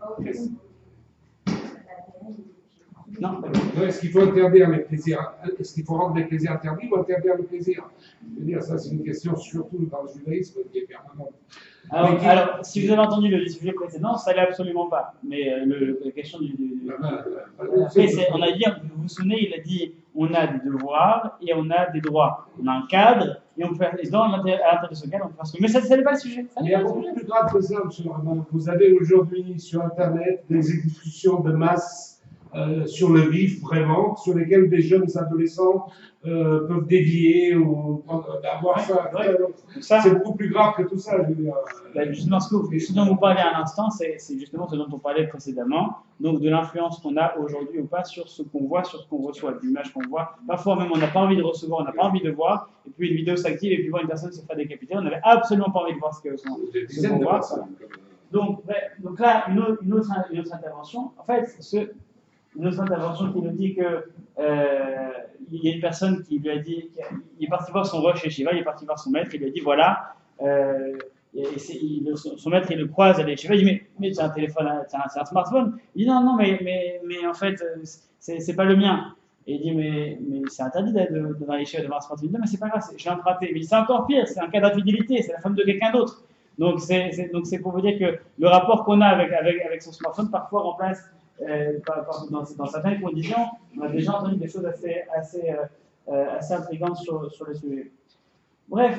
Non. Est-ce qu'il faut interdire les plaisirs? Est-ce qu'il faut rendre les plaisirs interdits ou interdire le plaisir? Je veux dire, ça, c'est une question surtout dans le judaïsme qui est permanente. Alors, qui... alors, si vous avez entendu le sujet précédent, ça l'est absolument pas. Mais euh, le, la question du. du... Après, on a dit, vous vous souvenez, il a dit on a des devoirs et on a des droits. On a un cadre et on peut. Et dans, à l'intérieur de ce cadre, on peut faire ce que. Mais ça, ça n'est pas le sujet. Ça, il y a beaucoup plus grave que ça, M. Rahman. Vous avez aujourd'hui sur Internet des exécutions de masse. Euh, sur le vif, vraiment, sur lesquels des jeunes adolescents euh, peuvent dévier ou avoir ouais, ça. Ouais. ça c'est beaucoup plus grave que tout ça, je veux dire. Ben justement, ce, que, ce dont vous parlez à l'instant, c'est justement ce dont on parlait précédemment, donc de l'influence qu'on a aujourd'hui ou pas sur ce qu'on voit, sur ce qu'on reçoit, l'image qu'on voit. Parfois même, on n'a pas envie de recevoir, on n'a pas envie de voir, et puis une vidéo s'active et puis voir une personne se faire décapiter, on n'avait absolument pas envie de voir ce qu'on voit. Donc, ouais, donc là, une autre, une, autre, une autre intervention, en fait, ce... Une autre intervention qui nous dit que euh, il y a une personne qui lui a dit, il est parti voir son roche chez Shiva, il est parti voir son maître, il lui a dit voilà, euh, et il, son, son maître il le croise à Shiva, il dit mais, mais c'est un téléphone, c'est un, un smartphone. Il dit non non mais mais mais en fait c'est pas le mien. Et il dit mais mais c'est interdit d'être dans les Shiva de voir un smartphone. Il dit non mais c'est pas grave, je l'ai emprunté. Mais c'est encore pire, c'est un cas d'infidélité, c'est la femme de quelqu'un d'autre. Donc c'est donc c'est pour vous dire que le rapport qu'on a avec avec avec son smartphone parfois remplace Euh, par, par, dans, dans certaines conditions, on a déjà entendu des choses assez, assez, euh, assez intrigantes sur, sur le sujet. Bref,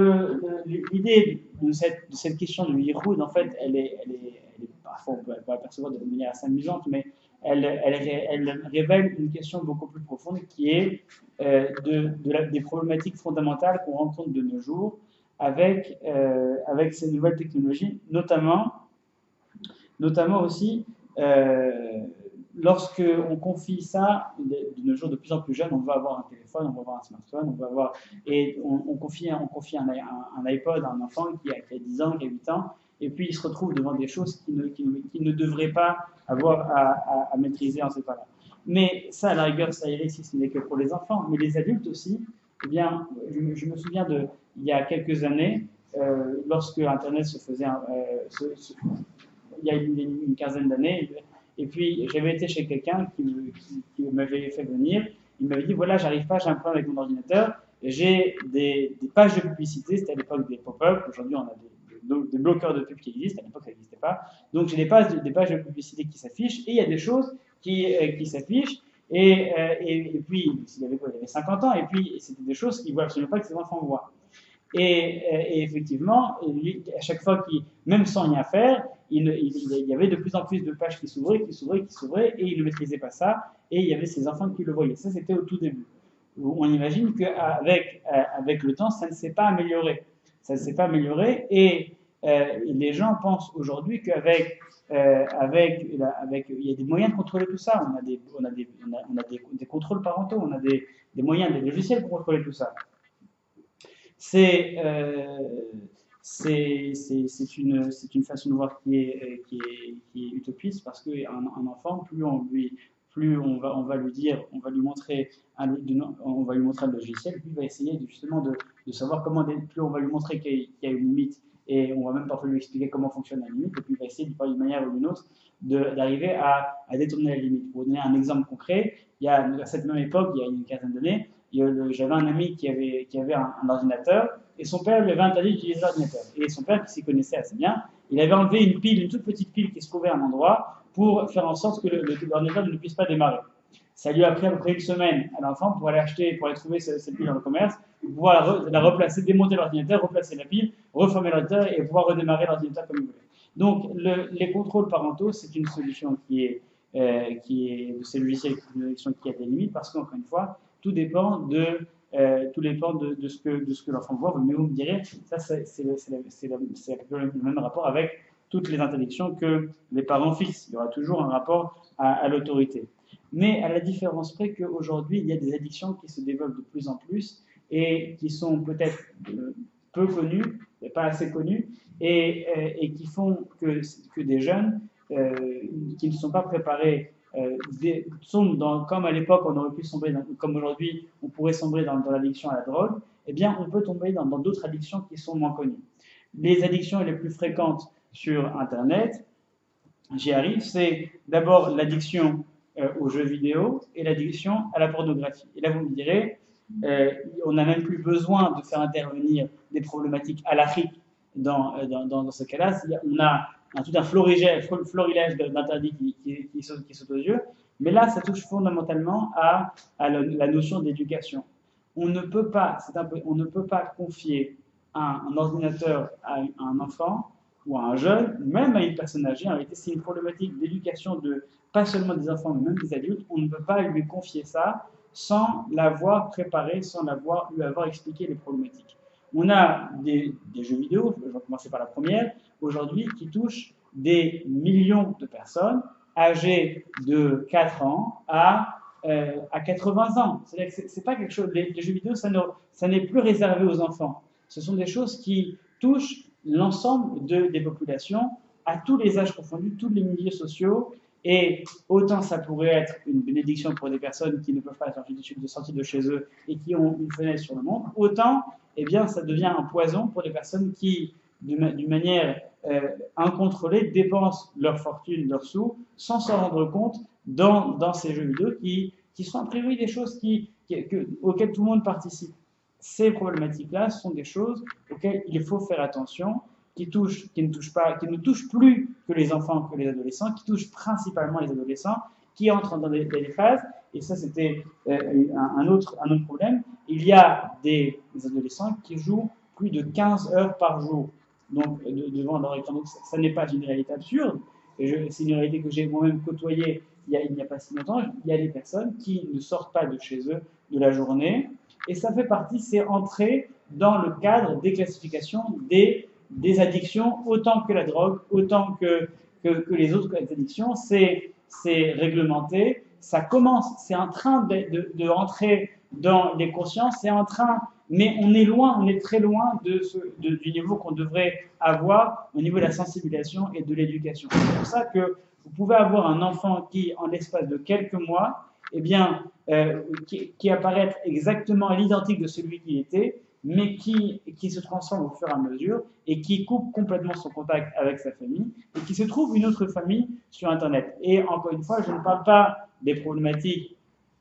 l'idée de cette, de cette question du yiroud, en fait, elle est, elle est, elle est parfois on peut, elle peut l'apercevoir de manière assez amusante, mais elle, elle, elle, elle révèle une question beaucoup plus profonde qui est euh, de, de la, des problématiques fondamentales qu'on rencontre de nos jours avec, euh, avec ces nouvelles technologies, notamment, notamment aussi Euh, lorsque on confie ça, de, de nos jours de plus en plus jeunes, on va avoir un téléphone, on va avoir un smartphone, on va avoir, et on, on confie, on confie un, un, un iPod à un enfant qui a, qui a dix ans, qui a huit ans, et puis il se retrouve devant des choses qu'il ne, qui ne, qui ne devrait pas avoir à, à, à maîtriser en ces cas-là. Mais ça, à la rigueur, ça y est, si ce n'est que pour les enfants, mais les adultes aussi, eh bien, je, je me souviens de, il y a quelques années, euh, lorsque Internet se faisait, euh, se, se, il y a une, une quinzaine d'années, et puis j'avais été chez quelqu'un qui, qui, qui m'avait fait venir, il m'avait dit voilà, j'arrive pas, j'ai un problème avec mon ordinateur, j'ai des, des pages de publicité, c'était à l'époque des pop-up, aujourd'hui on a des, des, des bloqueurs de pub qui existent, à l'époque ça n'existait pas, donc j'ai des pages, des pages de publicité qui s'affichent, et il y a des choses qui, euh, qui s'affichent, et, euh, et, et puis, il avait quoi, il avait cinquante ans, et puis c'était des choses qu'il ne voit absolument pas que ses enfants voient. Et, et effectivement, lui, à chaque fois qu'il, même sans rien faire, il, il, il y avait de plus en plus de pages qui s'ouvraient, qui s'ouvraient, qui s'ouvraient, et il ne maîtrisait pas ça, et il y avait ses enfants qui le voyaient. Ça, c'était au tout début. On imagine qu'avec avec le temps, ça ne s'est pas amélioré. Ça ne s'est pas amélioré, et euh, les gens pensent aujourd'hui qu'avec euh, avec, avec, il y a des moyens de contrôler tout ça. On a des, on a des, on a, on a des, des contrôles parentaux, on a des, des moyens, des logiciels pour contrôler tout ça. C'est euh, une, une façon de voir qui est, qui est, qui est utopiste, parce qu'un un enfant, plus on lui, plus on va, on va lui dire, on va lui montrer, un, on va lui montrer un logiciel, plus il va essayer de, justement de, de savoir comment, plus on va lui montrer qu'il y, y a une limite et on va même parfois lui expliquer comment fonctionne la limite, et puis il va essayer d'une manière ou d'une autre d'arriver à, à détourner la limite. Pour vous donner un exemple concret, il y a, à cette même époque, il y a une quinzaine d'années, j'avais un ami qui avait, qui avait un, un ordinateur, et son père lui avait interdit d'utiliser l'ordinateur. Et son père, qui s'y connaissait assez bien, il avait enlevé une pile, une toute petite pile qui se trouvait à un endroit, pour faire en sorte que l'ordinateur ne puisse pas démarrer. Ça lui a pris à peu près une semaine à l'enfant pour aller acheter, pour aller trouver cette pile dans le commerce, pour pouvoir la, re, la replacer, démonter l'ordinateur, replacer la pile, refermer l'ordinateur et pouvoir redémarrer l'ordinateur comme il voulait. Donc, le, les contrôles parentaux, c'est une solution qui est, euh, qui est de ces logiciels, une solution qui a des limites, parce qu'encore une fois, tout dépend de, euh, tout dépend de, de ce que, de ce que l'enfant voit. Mais vous me direz, ça, c'est le, le, le même rapport avec toutes les interdictions que les parents fixent. Il y aura toujours un rapport à, à l'autorité. Mais à la différence près qu'aujourd'hui, il y a des addictions qui se développent de plus en plus et qui sont peut-être euh, peu connues, mais pas assez connues, et, euh, et qui font que, que des jeunes euh, qui ne sont pas préparés euh, des, sont dans, comme à l'époque on aurait pu sombrer, dans, comme aujourd'hui on pourrait sombrer dans, dans l'addiction à la drogue, eh bien on peut tomber dans d'autres addictions qui sont moins connues. Les addictions les plus fréquentes sur Internet, j'y arrive, c'est d'abord l'addiction Euh, aux jeux vidéo et l'addiction à la pornographie. Et là, vous me direz, euh, on n'a même plus besoin de faire intervenir des problématiques halachiques dans, dans, dans, dans ce cas-là. On a un, tout un florilège, florilège d'interdits qui, qui, qui, sautent, qui sautent aux yeux. Mais là, ça touche fondamentalement à, à la, la notion d'éducation. On ne peut pas, un peu, on ne peut pas confier un, un ordinateur à un enfant ou à un jeune, même à une personne âgée. En réalité, c'est une problématique d'éducation de pas seulement des enfants, mais même des adultes. On ne peut pas lui confier ça sans l'avoir préparé, sans l'avoir, lui avoir expliqué les problématiques. On a des, des jeux vidéo, je vais commencer par la première, aujourd'hui, qui touchent des millions de personnes âgées de quatre ans à, euh, à quatre-vingts ans. C'est-à-dire que c'est, c'est pas quelque chose, les, les jeux vidéo, ça, ne, ça n'est plus réservé aux enfants. Ce sont des choses qui touchent l'ensemble de, des populations, à tous les âges confondus, tous les milieux sociaux, et autant ça pourrait être une bénédiction pour des personnes qui ne peuvent pas sortir de chez eux et qui ont une fenêtre sur le monde, autant eh bien, ça devient un poison pour des personnes qui, d'une manière euh, incontrôlée, dépensent leur fortune, leurs sous, sans s'en rendre compte dans, dans ces jeux vidéo qui, qui sont a priori des choses qui, qui, que, auxquelles tout le monde participe. Ces problématiques-là sont des choses auxquelles il faut faire attention, qui, touchent, qui, ne touchent pas, qui ne touchent plus que les enfants, que les adolescents, qui touchent principalement les adolescents, qui entrent dans des, des phases, et ça c'était euh, un, un, autre, un autre problème, il y a des, des adolescents qui jouent plus de quinze heures par jour donc, de, devant leur écran. Donc ça, ça n'est pas une réalité absurde, et c'est une réalité que j'ai moi-même côtoyée il n'y a, a pas si longtemps. Il y a des personnes qui ne sortent pas de chez eux de la journée, et ça fait partie, c'est entrer dans le cadre des classifications des des addictions, autant que la drogue, autant que, que, que les autres addictions, c'est, c'est réglementé, ça commence, c'est en train de, de, de rentrer dans les consciences, c'est en train, mais on est loin, on est très loin de ce, de, du niveau qu'on devrait avoir au niveau de la sensibilisation et de l'éducation. C'est pour ça que vous pouvez avoir un enfant qui, en l'espace de quelques mois, eh bien, euh, qui, qui apparaît exactement à l'identique de celui qui était, mais qui, qui se transforme au fur et à mesure et qui coupe complètement son contact avec sa famille et qui se trouve une autre famille sur Internet. Et encore une fois, je ne parle pas des problématiques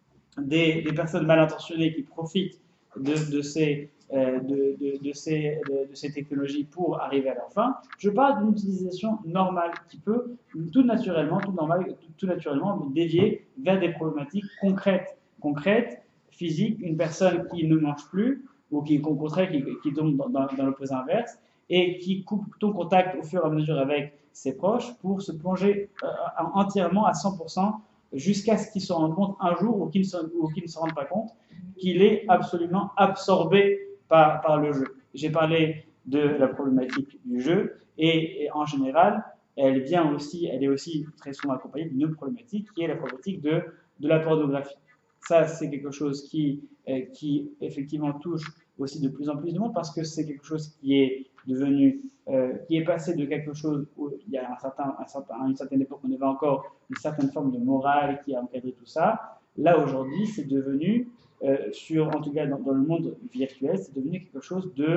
des, des personnes mal intentionnées qui profitent de, de, ces, euh, de, de, de, ces, de, de ces technologies pour arriver à leur fin. Je parle d'une utilisation normale qui peut tout naturellement, tout, normal, tout, tout naturellement dévier vers des problématiques concrètes, concrètes, physiques. Une personne qui ne mange plus, ou qui, au contraire, qui, qui tombe dans, dans, dans l'opposé inverse, et qui coupe ton contact au fur et à mesure avec ses proches pour se plonger euh, entièrement à cent pour cent jusqu'à ce qu'il se rende compte un jour, ou qu'il ne se rende pas compte, qu'il est absolument absorbé par, par le jeu. J'ai parlé de la problématique du jeu, et, et en général, elle vient aussi, elle est aussi très souvent accompagnée d'une autre problématique, qui est la problématique de, de la pornographie. Ça, c'est quelque chose qui, euh, qui effectivement touche aussi de plus en plus de monde, parce que c'est quelque chose qui est devenu, euh, qui est passé de quelque chose où il y a un certain, un certain, à une certaine époque, on avait encore une certaine forme de morale qui a encadré tout ça. Là, aujourd'hui, c'est devenu, euh, sur, en tout cas dans, dans le monde virtuel, c'est devenu quelque chose de,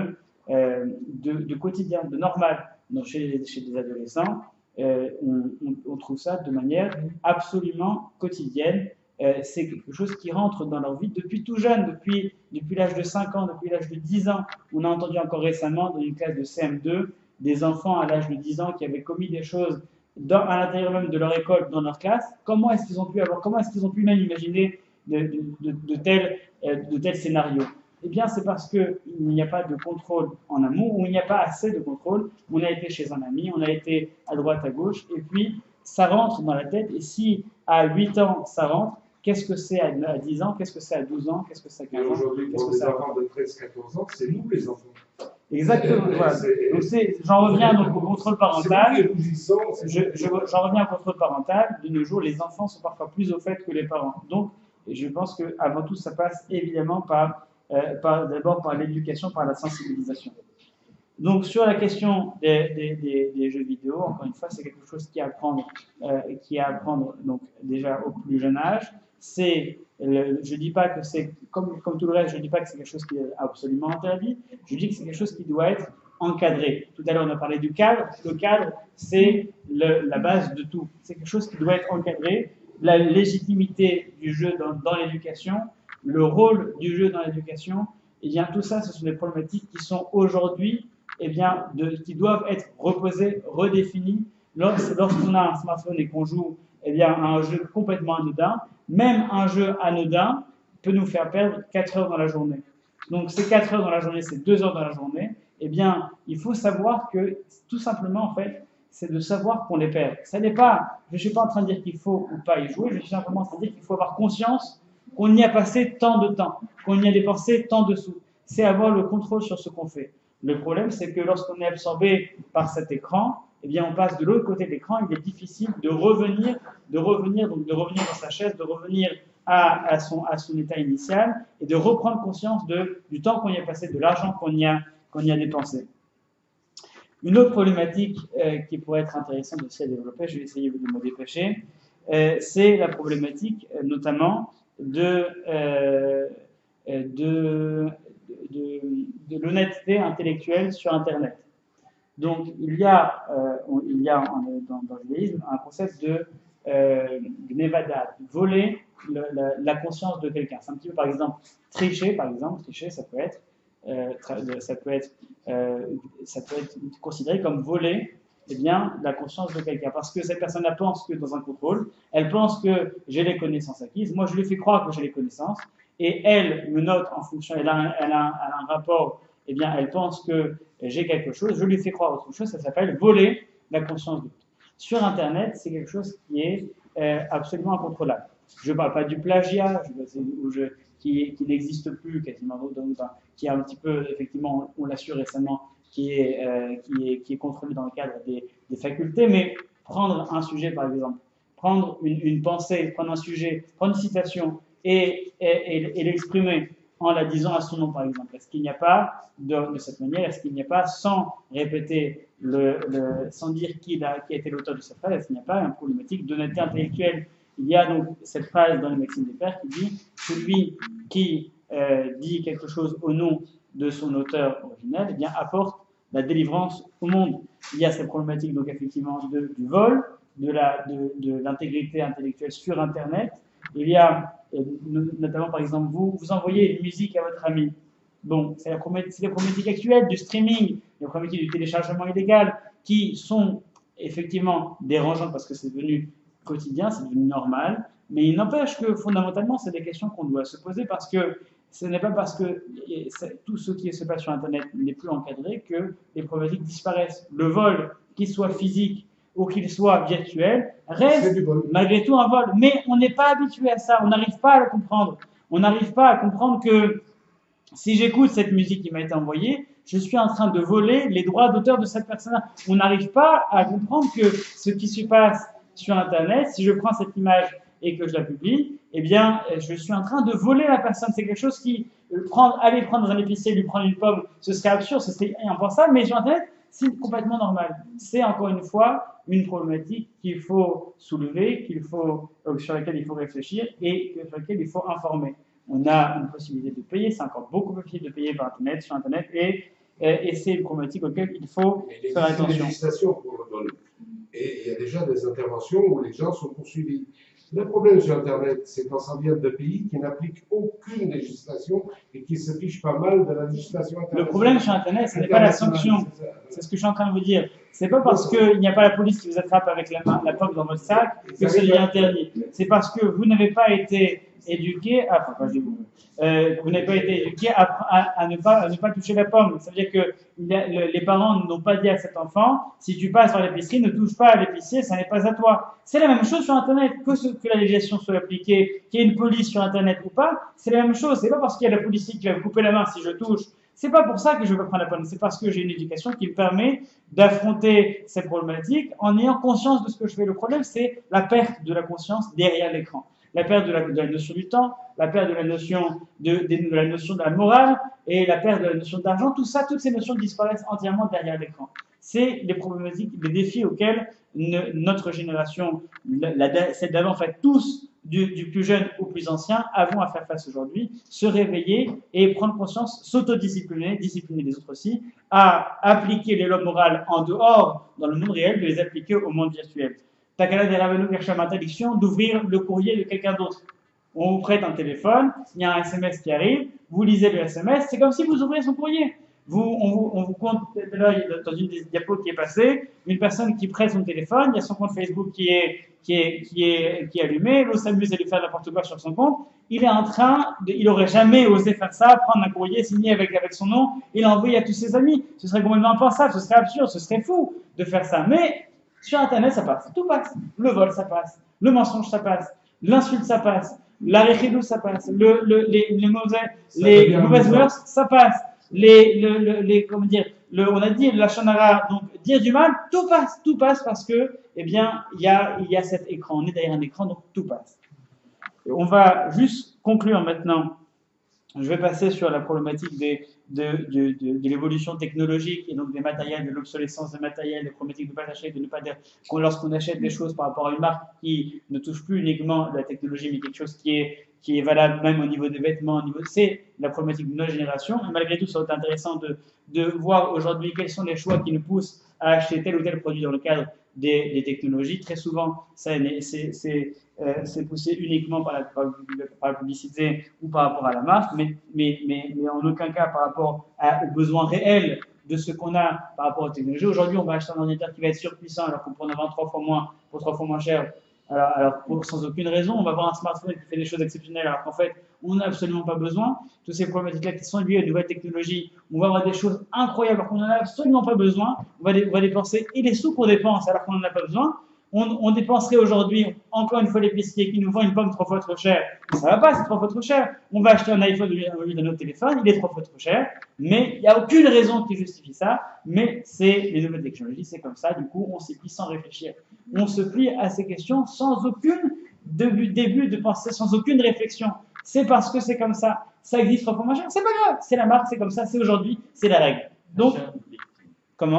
euh, de, de quotidien, de normal. Donc chez, chez des adolescents, euh, on, on, on trouve ça de manière absolument quotidienne. Euh, c'est quelque chose qui rentre dans leur vie depuis tout jeune, depuis, depuis l'âge de cinq ans, depuis l'âge de dix ans. On a entendu encore récemment dans une classe de C M deux des enfants à l'âge de dix ans qui avaient commis des choses dans, à l'intérieur même de leur école, dans leur classe. Comment est-ce qu'ils ont pu avoir, comment est-ce qu'ils ont pu même imaginer de, de, de, de, tels, euh, de tels scénarios? Eh bien, c'est parce qu'il n'y a pas de contrôle en amont, ou il n'y a pas assez de contrôle. On a été chez un ami, on a été à droite, à gauche, et puis ça rentre dans la tête. Et si à huit ans, ça rentre, qu'est-ce que c'est à dix ans, qu'est-ce que c'est à douze ans, qu'est-ce que c'est à quinze ans? Et aujourd'hui, pour les enfants de treize à quatorze ans, c'est nous les enfants. Exactement. Voilà. Donc j'en reviens donc au contrôle parental. Je, je, j'en reviens au contrôle parental. De nos jours, les enfants sont parfois plus au fait que les parents. Donc, je pense qu'avant tout, ça passe évidemment par, euh, par d'abord par l'éducation, par la sensibilisation. Donc, sur la question des, des, des, des jeux vidéo, encore une fois, c'est quelque chose qui est à apprendre, euh, qui est à apprendre donc, déjà au plus jeune âge. C'est, le, je ne dis pas que c'est, comme, comme tout le reste, je ne dis pas que c'est quelque chose qui est absolument interdit, je dis que c'est quelque chose qui doit être encadré. Tout à l'heure, on a parlé du cadre. Le cadre, c'est le, la base de tout. C'est quelque chose qui doit être encadré. La légitimité du jeu dans, dans l'éducation, le rôle du jeu dans l'éducation, et bien tout ça, ce sont des problématiques qui sont aujourd'hui, et bien, de, qui doivent être reposées, redéfinies. Lorsqu'on a un smartphone et qu'on joue, et bien, à un jeu complètement anodin, même un jeu anodin peut nous faire perdre quatre heures dans la journée. Donc, ces quatre heures dans la journée, c'est deux heures dans la journée. Eh bien, il faut savoir que, tout simplement, en fait, c'est de savoir qu'on les perd. Ça n'est pas, je ne suis pas en train de dire qu'il faut ou pas y jouer, je suis simplement en train de dire qu'il faut avoir conscience qu'on y a passé tant de temps, qu'on y a dépensé tant de sous. C'est avoir le contrôle sur ce qu'on fait. Le problème, c'est que lorsqu'on est absorbé par cet écran, eh bien, on passe de l'autre côté de l'écran, il est difficile de revenir, de revenir, donc de revenir dans sa chaise, de revenir à, à, son, à son état initial et de reprendre conscience de, du temps qu'on y a passé, de l'argent qu'on y a, qu'on y a dépensé. Une autre problématique euh, qui pourrait être intéressante aussi à développer, je vais essayer de me dépêcher, euh, c'est la problématique euh, notamment de, euh, de, de, de l'honnêteté intellectuelle sur Internet. Donc, il y a, euh, il y a dans, dans le judaïsme un concept de euh, gnevada, voler le, la, la conscience de quelqu'un. C'est un petit peu, par exemple, tricher, par exemple, tricher, ça peut être, euh, ça peut être, euh, ça peut être considéré comme voler, eh bien, la conscience de quelqu'un. Parce que cette personne-là pense que dans un contrôle, elle pense que j'ai les connaissances acquises, moi je lui fais croire que j'ai les connaissances, et elle me note en fonction, elle a un, elle a un, elle a un rapport, eh bien, elle pense que j'ai quelque chose, je lui fais croire autre chose, ça s'appelle voler la conscience de l'autre. Sur Internet, c'est quelque chose qui est euh, absolument incontrôlable. Je ne parle pas du plagiat, je, où je, qui, qui n'existe plus quasiment, enfin, qui est un petit peu, effectivement, on l'a su récemment, qui est, euh, qui, est, qui est contrôlé dans le cadre des, des facultés, mais prendre un sujet, par exemple, prendre une, une pensée, prendre un sujet, prendre une citation et, et, et, et l'exprimer en la disant à son nom, par exemple. Est-ce qu'il n'y a pas, de, de cette manière, est-ce qu'il n'y a pas, sans répéter, le, le, sans dire qui a, qui a été l'auteur de cette phrase, est-ce qu'il n'y a pas une problématique d'honnêteté intellectuelle? Il y a donc cette phrase dans les Maximes des Pères qui dit « Celui qui euh, dit quelque chose au nom de son auteur originel, eh bien, apporte la délivrance au monde. » Il y a cette problématique, donc, effectivement, de, du vol, de, la, de, de l'intégrité intellectuelle sur Internet. Il y a notamment, par exemple, vous, vous envoyez une musique à votre ami. Bon, c'est la problématique actuelle du streaming, la problématique du téléchargement illégal, qui sont effectivement dérangeantes parce que c'est devenu quotidien, c'est devenu normal, mais il n'empêche que fondamentalement, c'est des questions qu'on doit se poser parce que ce n'est pas parce que tout ce qui se passe sur Internet n'est plus encadré que les problématiques disparaissent. Le vol, qu'il soit physique ou qu'il soit virtuel, reste malgré tout un vol. Mais on n'est pas habitué à ça, on n'arrive pas à le comprendre. On n'arrive pas à comprendre que si j'écoute cette musique qui m'a été envoyée, je suis en train de voler les droits d'auteur de cette personne-là. On n'arrive pas à comprendre que ce qui se passe sur Internet, si je prends cette image et que je la publie, eh bien, je suis en train de voler la personne. C'est quelque chose qui, prendre, aller prendre dans un épicier, lui prendre une pomme, ce serait absurde, ce serait impensable, mais sur Internet, c'est complètement normal. C'est encore une fois une problématique qu'il faut soulever, qu'il faut, sur laquelle il faut réfléchir et sur laquelle il faut informer. On a une possibilité de payer, c'est encore beaucoup plus facile de payer par Internet, sur Internet, et Et, et c'est une problématique auquel il faut Et il faire existe une attention. législation pour le vol. Et il y a déjà des interventions où les gens sont poursuivis. Le problème sur Internet, c'est qu'on s'en vient de pays qui n'appliquent aucune législation et qui se fichent pas mal de la législation internationale. Le problème sur Internet, ce n'est pas la sanction. C'est ce que je suis en train de vous dire. C'est pas parce qu'il n'y a pas la police qui vous attrape avec la, main, la pomme dans votre sac que c'est interdit. C'est parce que vous n'avez pas été éduqué, à, enfin, je dis vous, euh, vous n'avez pas été éduqué à, à, à, ne pas, à ne pas toucher la pomme. Ça veut dire que le, les parents n'ont pas dit à cet enfant, si tu passes par l'épicerie, ne touche pas à l'épicier, ça n'est pas à toi. C'est la même chose sur Internet, que, ce, que la législation soit appliquée, qu'il y ait une police sur Internet ou pas, c'est la même chose. C'est pas parce qu'il y a la police qui va me couper la main si je touche. C'est pas pour ça que je veux prendre la pomme, c'est parce que j'ai une éducation qui me permet d'affronter ces problématiques en ayant conscience de ce que je fais. Le problème, c'est la perte de la conscience derrière l'écran. La perte de la, de la notion du temps, la perte de la notion de, de, de la notion de la morale et la perte de la notion d'argent. Tout ça, toutes ces notions disparaissent entièrement derrière l'écran. C'est les problématiques, les défis auxquels ne, notre génération, la, la, celle d'avant, en fait, tous, du, du plus jeune au plus ancien, avons à faire face aujourd'hui, se réveiller et prendre conscience, s'autodiscipliner, discipliner les autres aussi, à appliquer les lois morales en dehors, dans le monde réel, de les appliquer au monde virtuel. Takala de Ravenu cherche interdiction d'ouvrir le courrier de quelqu'un d'autre. On vous prête un téléphone, il y a un S M S qui arrive, vous lisez le S M S, c'est comme si vous ouvriez son courrier. Vous, on, vous, on vous compte, là, dans une des diapos qui est passée, une personne qui prête son téléphone, il y a son compte Facebook qui est, qui est, qui est, qui est allumé, l'autre s'amuse à lui faire n'importe quoi sur son compte, il est en train, de, il aurait jamais osé faire ça, prendre un courrier signé avec, avec son nom et l'envoyer à tous ses amis. Ce serait complètement impensable, ce serait absurde, ce serait fou de faire ça. Mais sur Internet, ça passe, tout passe. Le vol, ça passe. Le mensonge, ça passe. L'insulte, ça passe. La réchidou, ça passe. Le, le, les, les, mauvais, les mauvaises mœurs, ça passe. Les, le, le, les, comment dire, le, on a dit la chanara, donc dire du mal, tout passe, tout passe parce que, eh bien, il y a, il y a cet écran. On est derrière un écran, donc tout passe. Et on va juste conclure maintenant. Je vais passer sur la problématique des, de, de, de, de l'évolution technologique et donc des matériels, de l'obsolescence des matériels, des problématiques de ne pas acheter, de ne pas dire qu'on lorsqu'on achète des choses par rapport à une marque qui ne touche plus uniquement la technologie, mais quelque chose qui est, qui est valable même au niveau des vêtements, au niveau c'est la problématique de notre génération. Et malgré tout, ça va être intéressant de, de voir aujourd'hui quels sont les choix qui nous poussent à acheter tel ou tel produit dans le cadre des, des technologies. Très souvent, c'est euh, poussé uniquement par la, par la publicité ou par rapport à la marque, mais, mais, mais, mais en aucun cas par rapport à, aux besoins réels de ce qu'on a par rapport aux technologies. Aujourd'hui, on va acheter un ordinateur qui va être surpuissant alors qu'on peut en avoir trois fois moins pour trois fois moins cher. Alors, alors pour, sans aucune raison, on va avoir un smartphone qui fait des choses exceptionnelles alors qu'en fait, on n'a absolument pas besoin. Toutes ces problématiques-là qui sont liées aux nouvelles technologies, on va avoir des choses incroyables alors qu'on n'en a absolument pas besoin. On va, dé, on va dépenser et les sous qu'on dépense alors qu'on n'en a pas besoin. On, on dépenserait aujourd'hui, encore une fois, l'épicier qui nous vend une pomme trois fois trop chère. Ça va pas, c'est trois fois trop cher. On va acheter un iPhone au lieu d'un autre téléphone, il est trois fois trop cher. Mais il n'y a aucune raison qui justifie ça. Mais c'est les nouvelles technologies, c'est comme ça. Du coup, on s'y plie sans réfléchir. On se plie à ces questions sans aucune début, début de pensée, sans aucune réflexion. C'est parce que c'est comme ça. Ça existe trois fois moins cher. C'est pas grave. C'est la marque, c'est comme ça, c'est aujourd'hui, c'est la règle. Donc, comment ?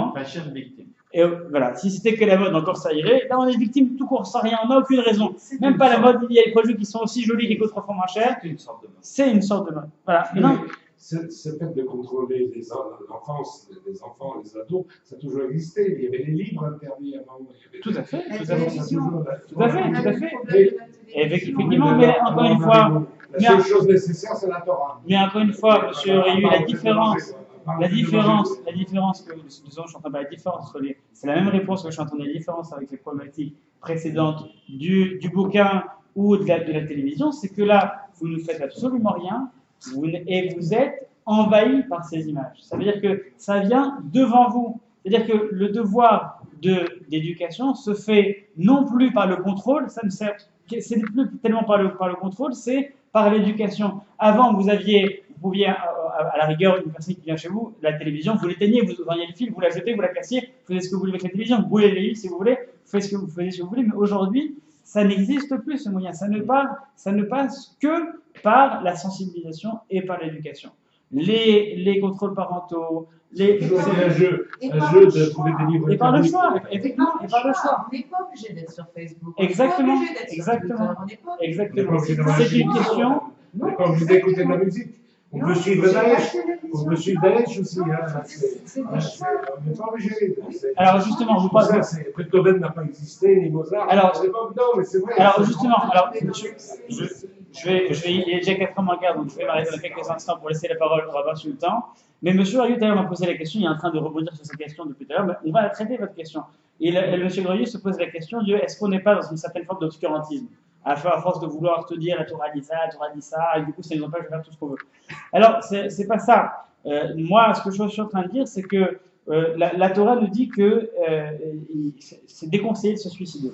Pas cher victime. Et voilà, si c'était que la mode, encore ça irait. Là, on est victime tout court, sans rien, on n'a aucune raison. Même pas la mode, il y a des produits qui sont aussi jolis qui coûtent trois fois moins cher. C'est une sorte de mode. C'est une sorte de mode. Voilà. Mais non. Ce fait de contrôler les l'enfance, les enfants, les ados, ça a toujours existé. Il y avait les livres interdits avant. Il y avait tout à fait. La tout à fait. télévision. Tout à fait, tout à fait. Et, effectivement, mais encore une fois. La seule chose nécessaire, c'est la Torah. Mais encore une fois, monsieur Réu, la différence. La différence, la différence que disons, je suis en train de parler de différence entre les, c'est la même réponse que je suis en train de dire, la différence avec les problématiques précédentes du, du bouquin ou de la, de la télévision, c'est que là, vous ne faites absolument rien vous, et vous êtes envahi par ces images. Ça veut dire que ça vient devant vous. C'est-à-dire que le devoir d'éducation se fait non plus par le contrôle, ça ne sert, c'est plus tellement par le, par le contrôle, c'est par l'éducation. Avant, vous aviez, vous pouviez, à, à, à la rigueur, une personne qui vient chez vous, la télévision, vous l'éteignez, vous envoyez le fil, vous la jetez, vous la cassiez, vous faites ce que vous voulez avec la télévision, vous brûlez les livres si vous voulez, vous faites ce que vous faites si vous voulez, mais aujourd'hui, ça n'existe plus ce moyen. Ça ne, passe, ça ne passe que par la sensibilisation et par l'éducation. Les, les contrôles parentaux, les... C'est un jeu, un jeu de trouver des livres. Et par le choix, effectivement, et par le choix. On n'est pas obligé d'être sur Facebook. Exactement, exactement, exactement. C'est une question. On n'est pas obligé d'écouter de la musique. On Non, peut suivre j'ai Daesh. lâché la On vision. peut suivre Daesh aussi. Hein. C'est- C'est des hein, c'est- choix. On n'est pas obligé. C'est- Alors justement, vous Pour parlez. ça, c'est- Beethoven n'a pas existé, ni Mozart. Alors- c'est pas, non, mais c'est vrai. Alors c'est- justement, alors je, je, je vais, je vais, il est déjà quatre heures moins quart, donc je vais m'arrêter dans quelques instants pour laisser la parole au rabbin Sultan. Mais Monsieur Rayou, tout à l'heure, m'a posé la question, il est en train de rebondir sur sa question depuis tout à l'heure, mais on va traiter votre question. Et le, et Monsieur Rayou se pose la question de est-ce qu'on n'est pas dans une certaine forme d'obscurantisme, à faire à force de vouloir te dire la Torah dit ça, la Torah dit ça, et du coup ça nous empêche de faire tout ce qu'on veut. Alors c'est, c'est pas ça. Euh, moi, ce que je suis en train de dire, c'est que euh, la, la Torah nous dit que euh, c'est, c'est déconseillé de se suicider.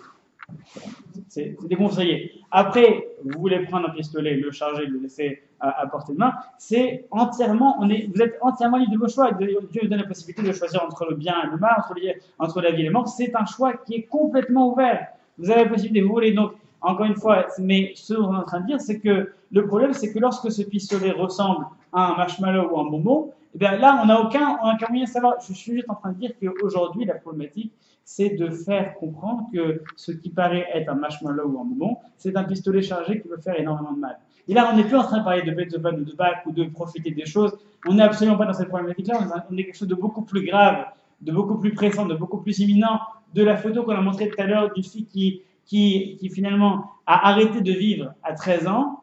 C'est c'est déconseillé. Après, vous voulez prendre un pistolet, le charger, le laisser à, à portée de main, c'est entièrement, on est, vous êtes entièrement libre de vos choix. Dieu vous donne la possibilité de choisir entre le bien et le mal, entre, les, entre la vie et la mort. C'est un choix qui est complètement ouvert. Vous avez la possibilité, vous voulez donc, encore une fois, mais ce qu'on est en train de dire, c'est que le problème, c'est que lorsque ce pistolet ressemble à un marshmallow ou un bonbon, eh bien là, on n'a aucun, aucun moyen de savoir. Je suis juste en train de dire qu'aujourd'hui, la problématique, c'est de faire comprendre que ce qui paraît être un marshmallow ou un bonbon, c'est un pistolet chargé qui peut faire énormément de mal. Et là, on n'est plus en train de parler de Beethoven ou de Bach ou de profiter des choses. On n'est absolument pas dans cette problématique-là. On est quelque chose de beaucoup plus grave, de beaucoup plus pressant, de beaucoup plus imminent. De la photo qu'on a montrée tout à l'heure d'une fille qui, qui, qui finalement a arrêté de vivre à treize ans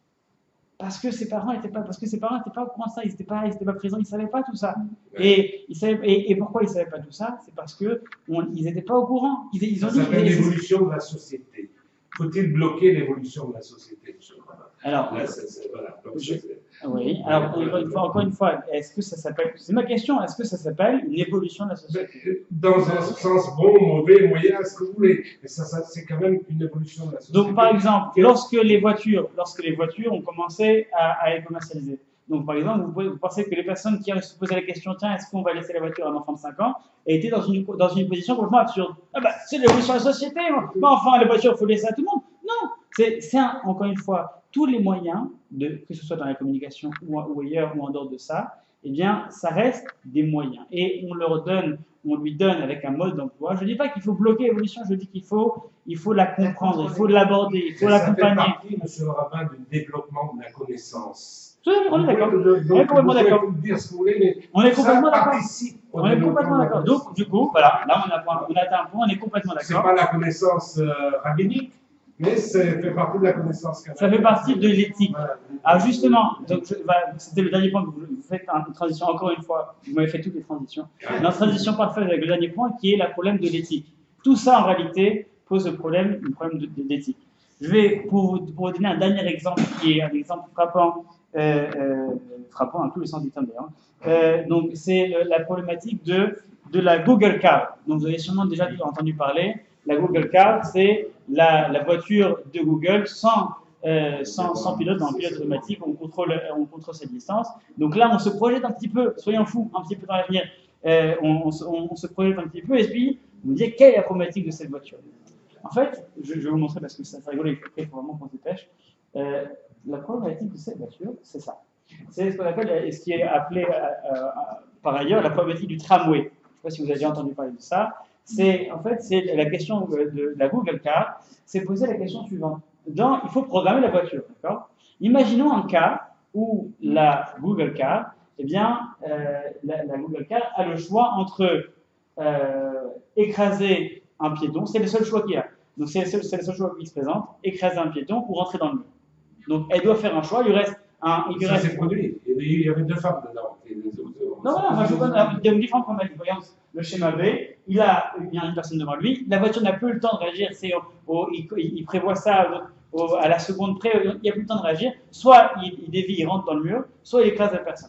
parce que ses parents n'étaient pas, parce que ses parents n'étaient pas au courant de ça, ils n'étaient pas, ils étaient pas présents, ils ne savaient pas tout ça. Et, ils savaient, et, et pourquoi ils ne savaient pas tout ça? C'est parce qu'ils n'étaient pas au courant. Ils, ils ont Ça dit, s'appelle ils- l'évolution de la société. Faut-il bloquer l'évolution de la société, monsieur le rabbin? Alors, Là, c'est- c'est- voilà. Donc, Je- c'est- oui. Alors, encore une fois, encore une fois, est-ce que ça s'appelle, c'est ma question, est-ce que ça s'appelle une évolution de la société? Dans un sens bon, mauvais, moyen, ce que vous voulez. Mais ça, ça, c'est quand même une évolution de la société. Donc, par exemple, lorsque les voitures, lorsque les voitures ont commencé à, à être commercialisées. Donc, par exemple, vous, pouvez, vous pensez que les personnes qui se posaient la question, tiens, est-ce qu'on va laisser la voiture à un enfant de cinq ans, étaient dans une, dans une position complètement absurde. Ah bah, c'est l'évolution de la société. Mais enfin, les voitures, il faut laisser à tout le monde. Non, c'est, c'est un, encore une fois, tous les moyens, de, que ce soit dans la communication ou, ou ailleurs ou en dehors de ça, eh bien, ça reste des moyens. Et on leur donne, on lui donne avec un mode d'emploi. Je ne dis pas qu'il faut bloquer l'évolution, je dis qu'il faut, il faut la comprendre, il faut l'aborder, il faut ça fait l'accompagner. partie, monsieur le rabbin, du développement de la connaissance. Tout à fait, on est d'accord. Vous pouvez- On est complètement d'accord. Vous pouvez dire ce que vous voulez, mais On est complètement ça d'accord. participe au On est développement complètement de la d'accord. connaissance. Donc, du coup, voilà, là, on a, on a atteint un point, on est complètement C'est d'accord. pas la connaissance euh, rabbinique, mais ça fait partie de la connaissance canonique. Ça fait partie de l'éthique. Voilà. Alors justement, donc je- bah, c'était le dernier point que vous, vous faites une transition, encore une fois, vous m'avez fait toutes les transitions. Une transition parfaite avec le dernier point qui est le problème de l'éthique. Tout ça en réalité pose le problème, le problème de, de, d'éthique. Je vais, pour vous, pour vous donner un dernier exemple qui est un exemple frappant, euh, euh, frappant dans tous les sens du terme d'ailleurs, euh, donc c'est le- la problématique de, de la Google Car. Donc vous avez sûrement déjà entendu parler, la Google Car, c'est la, la voiture de Google sans Euh, sans, sans pilote, dans un pilote automatique, on contrôle, on contrôle cette distance. Donc là, on se projette un petit peu, soyons fous, un petit peu dans l'avenir, euh, on, on, se- on, on se projette un petit peu, et puis vous me dites quelle est la problématique de cette voiture. En fait, je, je vais vous montrer parce que ça, ça rigole, et après, il faut vraiment qu'on se dépêche. Euh, la problématique de cette voiture, c'est ça. C'est ce qu'on appelle, ce qui est appelé euh, euh, par ailleurs la problématique du tramway. Je ne sais pas si vous avez déjà entendu parler de ça. C'est, en fait, c'est la question de, de la Google Car, c'est poser la question suivante. Dans, il faut programmer la voiture, d'accord? Imaginons un cas où la Google Car, eh bien, euh, la, la Google Car a le choix entre euh, écraser un piéton, c'est le seul choix qu'il y a. Donc c'est le seul, c'est le seul choix qui se présente, écraser un piéton ou rentrer dans le mur. Donc elle doit faire un choix, il lui reste un... Il lui Ça reste... s'est produit. Il y avait- il y avait deux femmes dedans. Et les autres- Non, voilà, moi je vous donne il y a différentes problématiques. Par exemple, le schéma B, il, a, il y a une personne devant lui, la voiture n'a plus le temps de réagir, c'est au, au- il, il prévoit ça au, au- à la seconde près, il n'y a plus le temps de réagir, soit il, il dévie, il rentre dans le mur, soit il écrase la personne.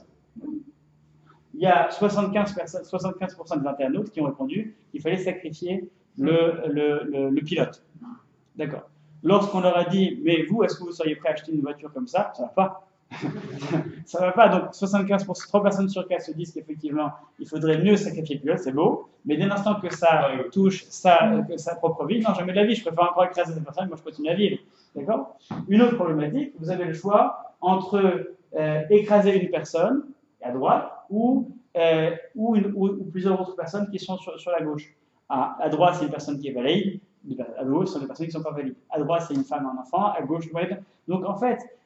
Il y a soixante-quinze pour cent, soixante-quinze pour cent des internautes qui ont répondu qu'il fallait sacrifier le, le, le, le pilote. D'accord. Lorsqu'on leur a dit, mais vous, est-ce que vous seriez prêt à acheter une voiture comme ça? Ça ne va pas. Ça ne va pas. Donc soixante-quinze pour cent, trois personnes sur quatre se disent qu'effectivement, il faudrait mieux sacrifier le pilote, c'est beau. Mais dès l'instant que ça touche sa, que sa propre vie, non, jamais de la vie, je préfère encore écraser cette personne, moi je continue à vivre. D'accord? Une autre problématique, vous avez le choix entre euh, écraser une personne à droite ou, euh, ou, une, ou, ou plusieurs autres personnes qui sont sur, sur la gauche. À, à droite, c'est une personne qui est valide, à gauche, ce sont des personnes qui ne sont pas valides. À droite, c'est une femme et un enfant, à gauche, vous voyez. Donc en fait,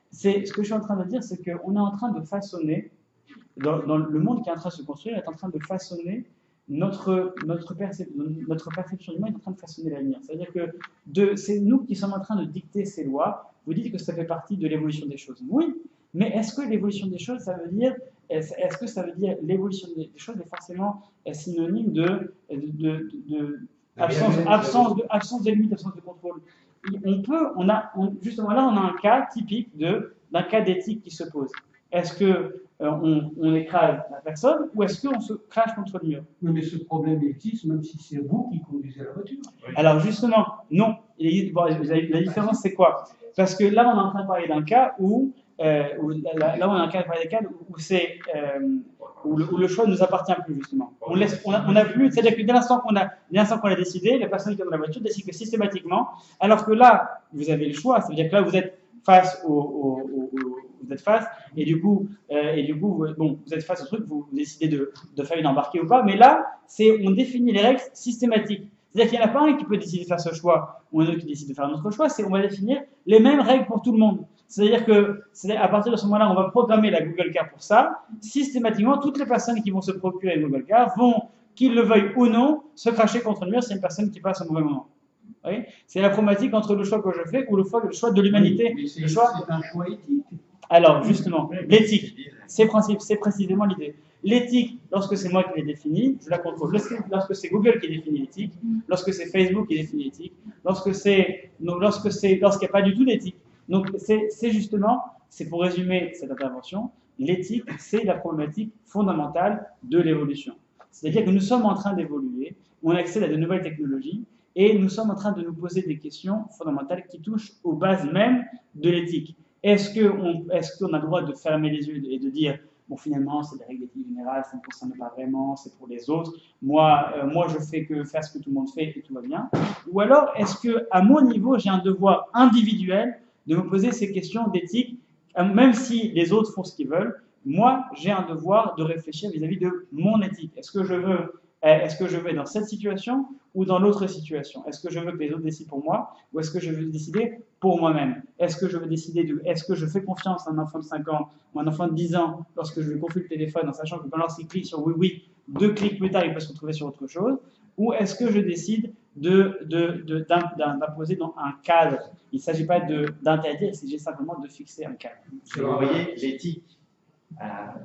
c'est, ce que je suis en train de dire, c'est qu'on est en train de façonner, dans, dans le monde qui est en train de se construire, est en train de façonner notre, notre, percep notre perception du monde, est en train de façonner l'avenir. C'est-à-dire que c'est nous qui sommes en train de dicter ces lois. Vous dites que ça fait partie de l'évolution des choses. Oui, mais est-ce que l'évolution des choses, ça veut dire, est-ce est que ça veut dire l'évolution des choses est forcément synonyme de, de, de, de absence, absence, de, absence de limite, absence de contrôle? On peut, on a, on, justement là, on a un cas typique d'un cas d'éthique qui se pose. Est-ce que euh, on, on écrase la personne ou est-ce qu'on se crache contre le mur? Oui, mais ce problème existe même si c'est vous qui conduisez la voiture. Oui. Alors justement, non. Bon, la différence, c'est quoi? Parce que là, on est en train de parler d'un cas où, euh, où là, là, on est en train de parler d'un cas où, c'est, euh, où, le, où le choix ne nous appartient plus, justement. On laisse, on a, on a plus, c'est-à-dire que dès l'instant qu'on a, dès l'instant qu'on a décidé, la personne qui est dans la voiture décide que systématiquement, alors que là, vous avez le choix, ça veut dire que là, vous êtes face au, au, au, au vous êtes face, et du coup, euh, et du coup vous, bon, vous êtes face au truc, vous, vous décidez de, de faire une embarquée ou pas, mais là, c'est on définit les règles systématiques. C'est-à-dire qu'il n'y en a pas un qui peut décider de faire ce choix, ou un autre qui décide de faire un autre choix, c'est on va définir les mêmes règles pour tout le monde. C'est-à-dire que, à partir de ce moment-là, on va programmer la Google Car pour ça. Systématiquement, toutes les personnes qui vont se procurer une Google Car vont, qu'ils le veuillent ou non, se cracher contre le mur si une personne qui passe un mauvais moment. Oui, c'est la problématique entre le choix que je fais ou le choix, le choix de l'humanité. Oui, c'est choix... un choix éthique. Alors, justement, l'éthique, c'est précisément l'idée. L'éthique, lorsque c'est moi qui l'ai définie, je la contrôle. Lorsque c'est Google qui définit l'éthique, lorsque c'est Facebook qui définit l'éthique, lorsque c'est, lorsque c'est, lorsqu'il n'y a pas du tout d'éthique. Donc, c'est justement, c'est pour résumer cette intervention, l'éthique, c'est la problématique fondamentale de l'évolution. C'est-à-dire que nous sommes en train d'évoluer, on accède à de nouvelles technologies, et nous sommes en train de nous poser des questions fondamentales qui touchent aux bases mêmes de l'éthique. Est-ce qu'on est qu'on a le droit de fermer les yeux et de dire, bon, finalement, c'est des règles d'éthique générale, ça ne me concerne pas vraiment, c'est pour les autres, moi, euh, moi, je fais que faire ce que tout le monde fait et tout va bien? Ou alors, est-ce qu'à mon niveau, j'ai un devoir individuel de me poser ces questions d'éthique, même si les autres font ce qu'ils veulent, moi, j'ai un devoir de réfléchir vis-à-vis de mon éthique. Est-ce que je veux Est-ce que je vais dans cette situation ou dans l'autre situation? Est-ce que je veux que les autres décident pour moi ou est-ce que je veux décider pour moi-même? Est-ce que je veux décider de, est-ce que je fais confiance à un enfant de cinq ans ou un enfant de dix ans lorsque je lui confie le téléphone en sachant que quand lorsqu'il clique sur oui, oui, deux clics plus tard, il peut se retrouver sur autre chose? Ou est-ce que je décide de, de, de, d'imposer dans un cadre? Il ne s'agit pas d'interdire, il s'agit simplement de fixer un cadre. Vous voyez, l'éthique euh,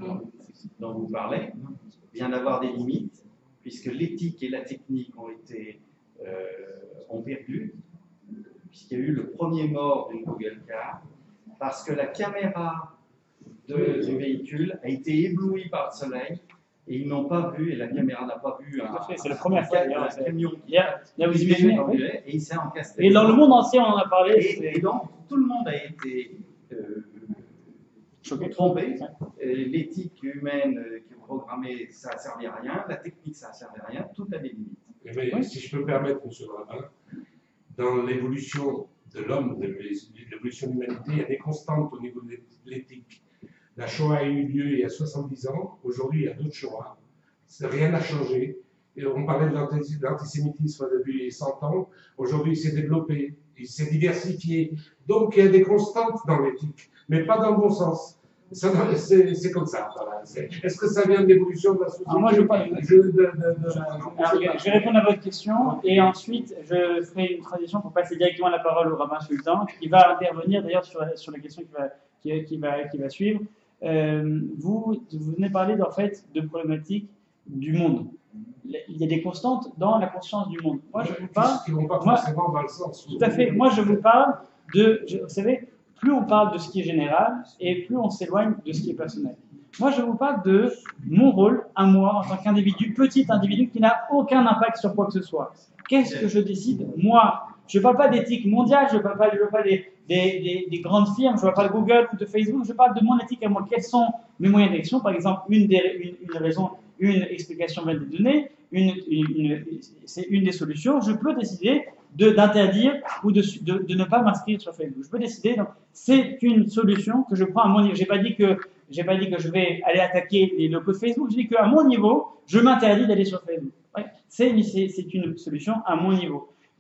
dont vous parlez vient d'avoir des limites, puisque l'éthique et la technique ont été euh, ont perdu, puisqu'il y a eu le premier mort d'une Google Car, parce que la caméra de, du véhicule a été éblouie par le soleil, et ils n'ont pas vu, et la caméra n'a pas vu un, c'est la première fois, un camion qui a, a vous imaginez, oui. Et il s'est encastré. Et dans le monde entier, on en a parlé. Et, et donc, tout le monde a été euh, choqué, trompé. L'éthique humaine qui est programmée, ça n'a servi à rien. La technique, ça n'a servi à rien. Tout a des limites. Eh bien, oui. Si je peux me permettre, M. Rabin, dans l'évolution de l'homme, de l'évolution de l'humanité, il y a des constantes au niveau de l'éthique. La Shoah a eu lieu il y a soixante-dix ans. Aujourd'hui, il y a d'autres Shoah. Rien n'a changé. Et on parlait de l'antisémitisme depuis cent ans. Aujourd'hui, il s'est développé, il s'est diversifié. Donc, il y a des constantes dans l'éthique, mais pas dans le bon sens. C'est comme ça. Voilà. Est-ce que ça vient de l'évolution de la société? Alors moi, je, pas, je, de, de, de, alors, je vais répondre à votre question et ensuite je ferai une transition pour passer directement la parole au rabbin Sultan qui va intervenir d'ailleurs sur, sur la question qui va, qui, qui va, qui va suivre. Euh, vous, vous venez parler en fait de problématiques du monde. Il y a des constantes dans la conscience du monde. Moi, je vous parle. Qui vont pas moi, forcément dans le sens. Tout à fait. Moi, je vous parle de. Je, vous savez, plus on parle de ce qui est général et plus on s'éloigne de ce qui est personnel. Moi, je vous parle de mon rôle à moi en tant qu'individu, petit individu qui n'a aucun impact sur quoi que ce soit. Qu'est-ce que je décide moi? Je ne parle pas d'éthique mondiale, je ne parle pas, je parle pas des, des, des, des grandes firmes, je ne parle pas de Google ou de Facebook, je parle de mon éthique à moi. Quels sont mes moyens d'action? Par exemple, une, des, une, une raison, une explication vient de donner, une, une, une, c'est une des solutions. Je peux décider d'interdire ou de, de, de ne pas m'inscrire sur Facebook. Je peux décider, donc c'est une solution que je prends à mon niveau. Je n'ai pas dit que j'ai pas dit que je vais aller attaquer les locaux de Facebook, je dis qu'à mon niveau, je m'interdis d'aller sur Facebook. Ouais, c'est une solution à mon niveau.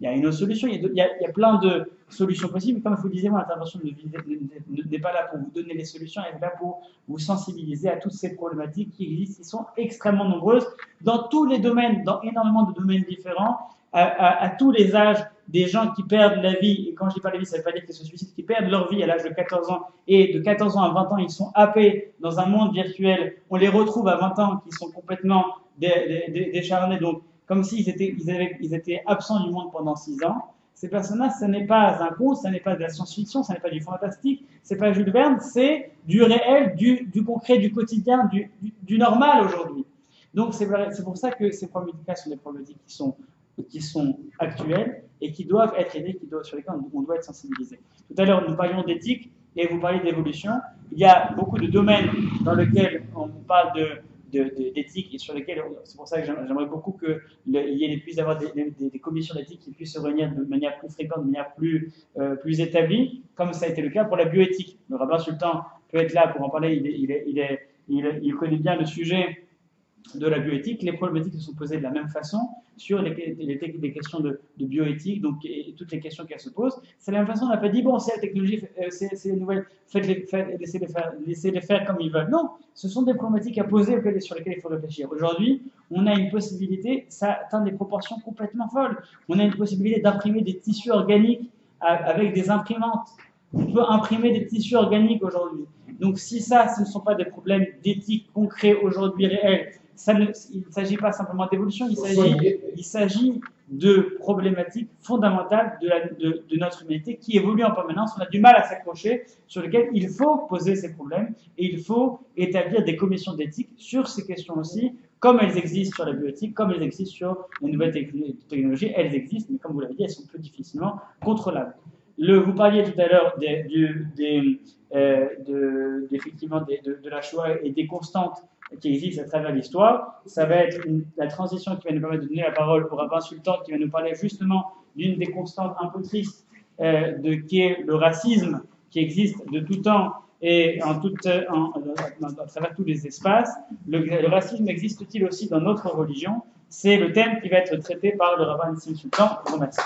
il y a une autre solution, il y a, il y a, il y a plein de solutions possibles. Comme je vous le disais, mon intervention n'est pas là pour vous donner les solutions, elle est là pour vous sensibiliser à toutes ces problématiques qui existent, qui sont extrêmement nombreuses dans tous les domaines, dans énormément de domaines différents, à, à, à tous les âges, des gens qui perdent la vie, et quand je dis pas la vie, ça veut pas dire qu'ils se suicident, qui perdent leur vie à l'âge de quatorze ans, et de quatorze ans à vingt ans, ils sont happés dans un monde virtuel, on les retrouve à vingt ans, qui sont complètement dé, dé, décharnés, donc comme s'ils étaient, ils avaient, ils étaient absents du monde pendant six ans. Ces personnes-là, ce n'est pas un conte, ce n'est pas de la science-fiction, ce n'est pas du fantastique, c'est pas Jules Verne, c'est du réel, du, du concret, du quotidien, du, du, du normal aujourd'hui. Donc c'est pour ça que ces problématiques-là sont des problématiques qui sont, qui sont actuelles et qui doivent être aidées, qui doivent, sur lesquelles on doit être sensibilisé. Tout à l'heure, nous parlions d'éthique et vous parliez d'évolution. Il y a beaucoup de domaines dans lesquels on parle de d'éthique et sur lesquels, c'est pour ça que j'aimerais beaucoup qu'il y ait puisse avoir des, des, des commissions d'éthique qui puissent se réunir de manière plus fréquente, de manière plus, euh, plus établie, comme ça a été le cas pour la bioéthique. Le rabbin Sultan peut être là pour en parler, il, est, il, est, il, est, il, est, il connaît bien le sujet de la bioéthique. Les problématiques se sont posées de la même façon sur les, les, les questions de, de bioéthique, donc et, et toutes les questions qu'elles se posent. C'est la même façon, on n'a pas dit, bon, c'est la technologie, c'est les nouvelles, faites-les, faites, laissez-les faire, laissez-les faire comme ils veulent. Non, ce sont des problématiques à poser sur lesquelles il faut réfléchir. Aujourd'hui, on a une possibilité, ça atteint des proportions complètement folles. On a une possibilité d'imprimer des tissus organiques avec des imprimantes. On peut imprimer des tissus organiques aujourd'hui. Donc si ça, ce ne sont pas des problèmes d'éthique concrets aujourd'hui réels, ça ne, il ne s'agit pas simplement d'évolution, il s'agit, il s'agit de problématiques fondamentales de, la, de, de notre humanité qui évoluent en permanence. On a du mal à s'accrocher, sur lesquelles il faut poser ces problèmes et il faut établir des commissions d'éthique sur ces questions aussi, comme elles existent sur la bioéthique, comme elles existent sur les nouvelles technologies. Elles existent, mais comme vous l'avez dit, elles sont plus difficilement contrôlables. Le, vous parliez tout à l'heure des, des, des, euh, de, effectivement des, de, de la Shoah et des constantes qui existent à travers l'histoire. Ça va être une, la transition qui va nous permettre de donner la parole au rabbin Sultan qui va nous parler justement d'une des constantes un peu tristes euh, de, qui est le racisme qui existe de tout temps et en tout, en, en, en, à travers tous les espaces. Le, le racisme existe-t-il aussi dans notre religion? C'est le thème qui va être traité par le rabbin Nissim Sultan. Je vous remercie.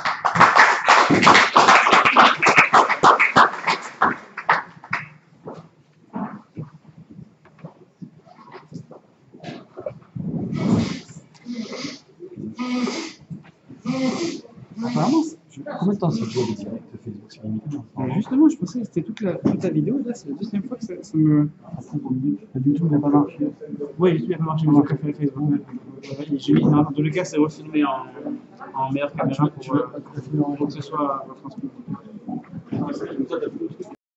Apparemment, combien de temps ça dure le direct Facebook sur LinkedIn? Justement, je pensais que c'était toute la, toute la vidéo. Là, c'est la deuxième fois que ça, ça me. YouTube n'a pas marché. Oui, YouTube n'a pas marché, mais j'ai préféré Facebook. J'ai mis, dans tous les cas, c'est refilmé en, en meilleure caméra pour, euh, pour que ce soit transmis.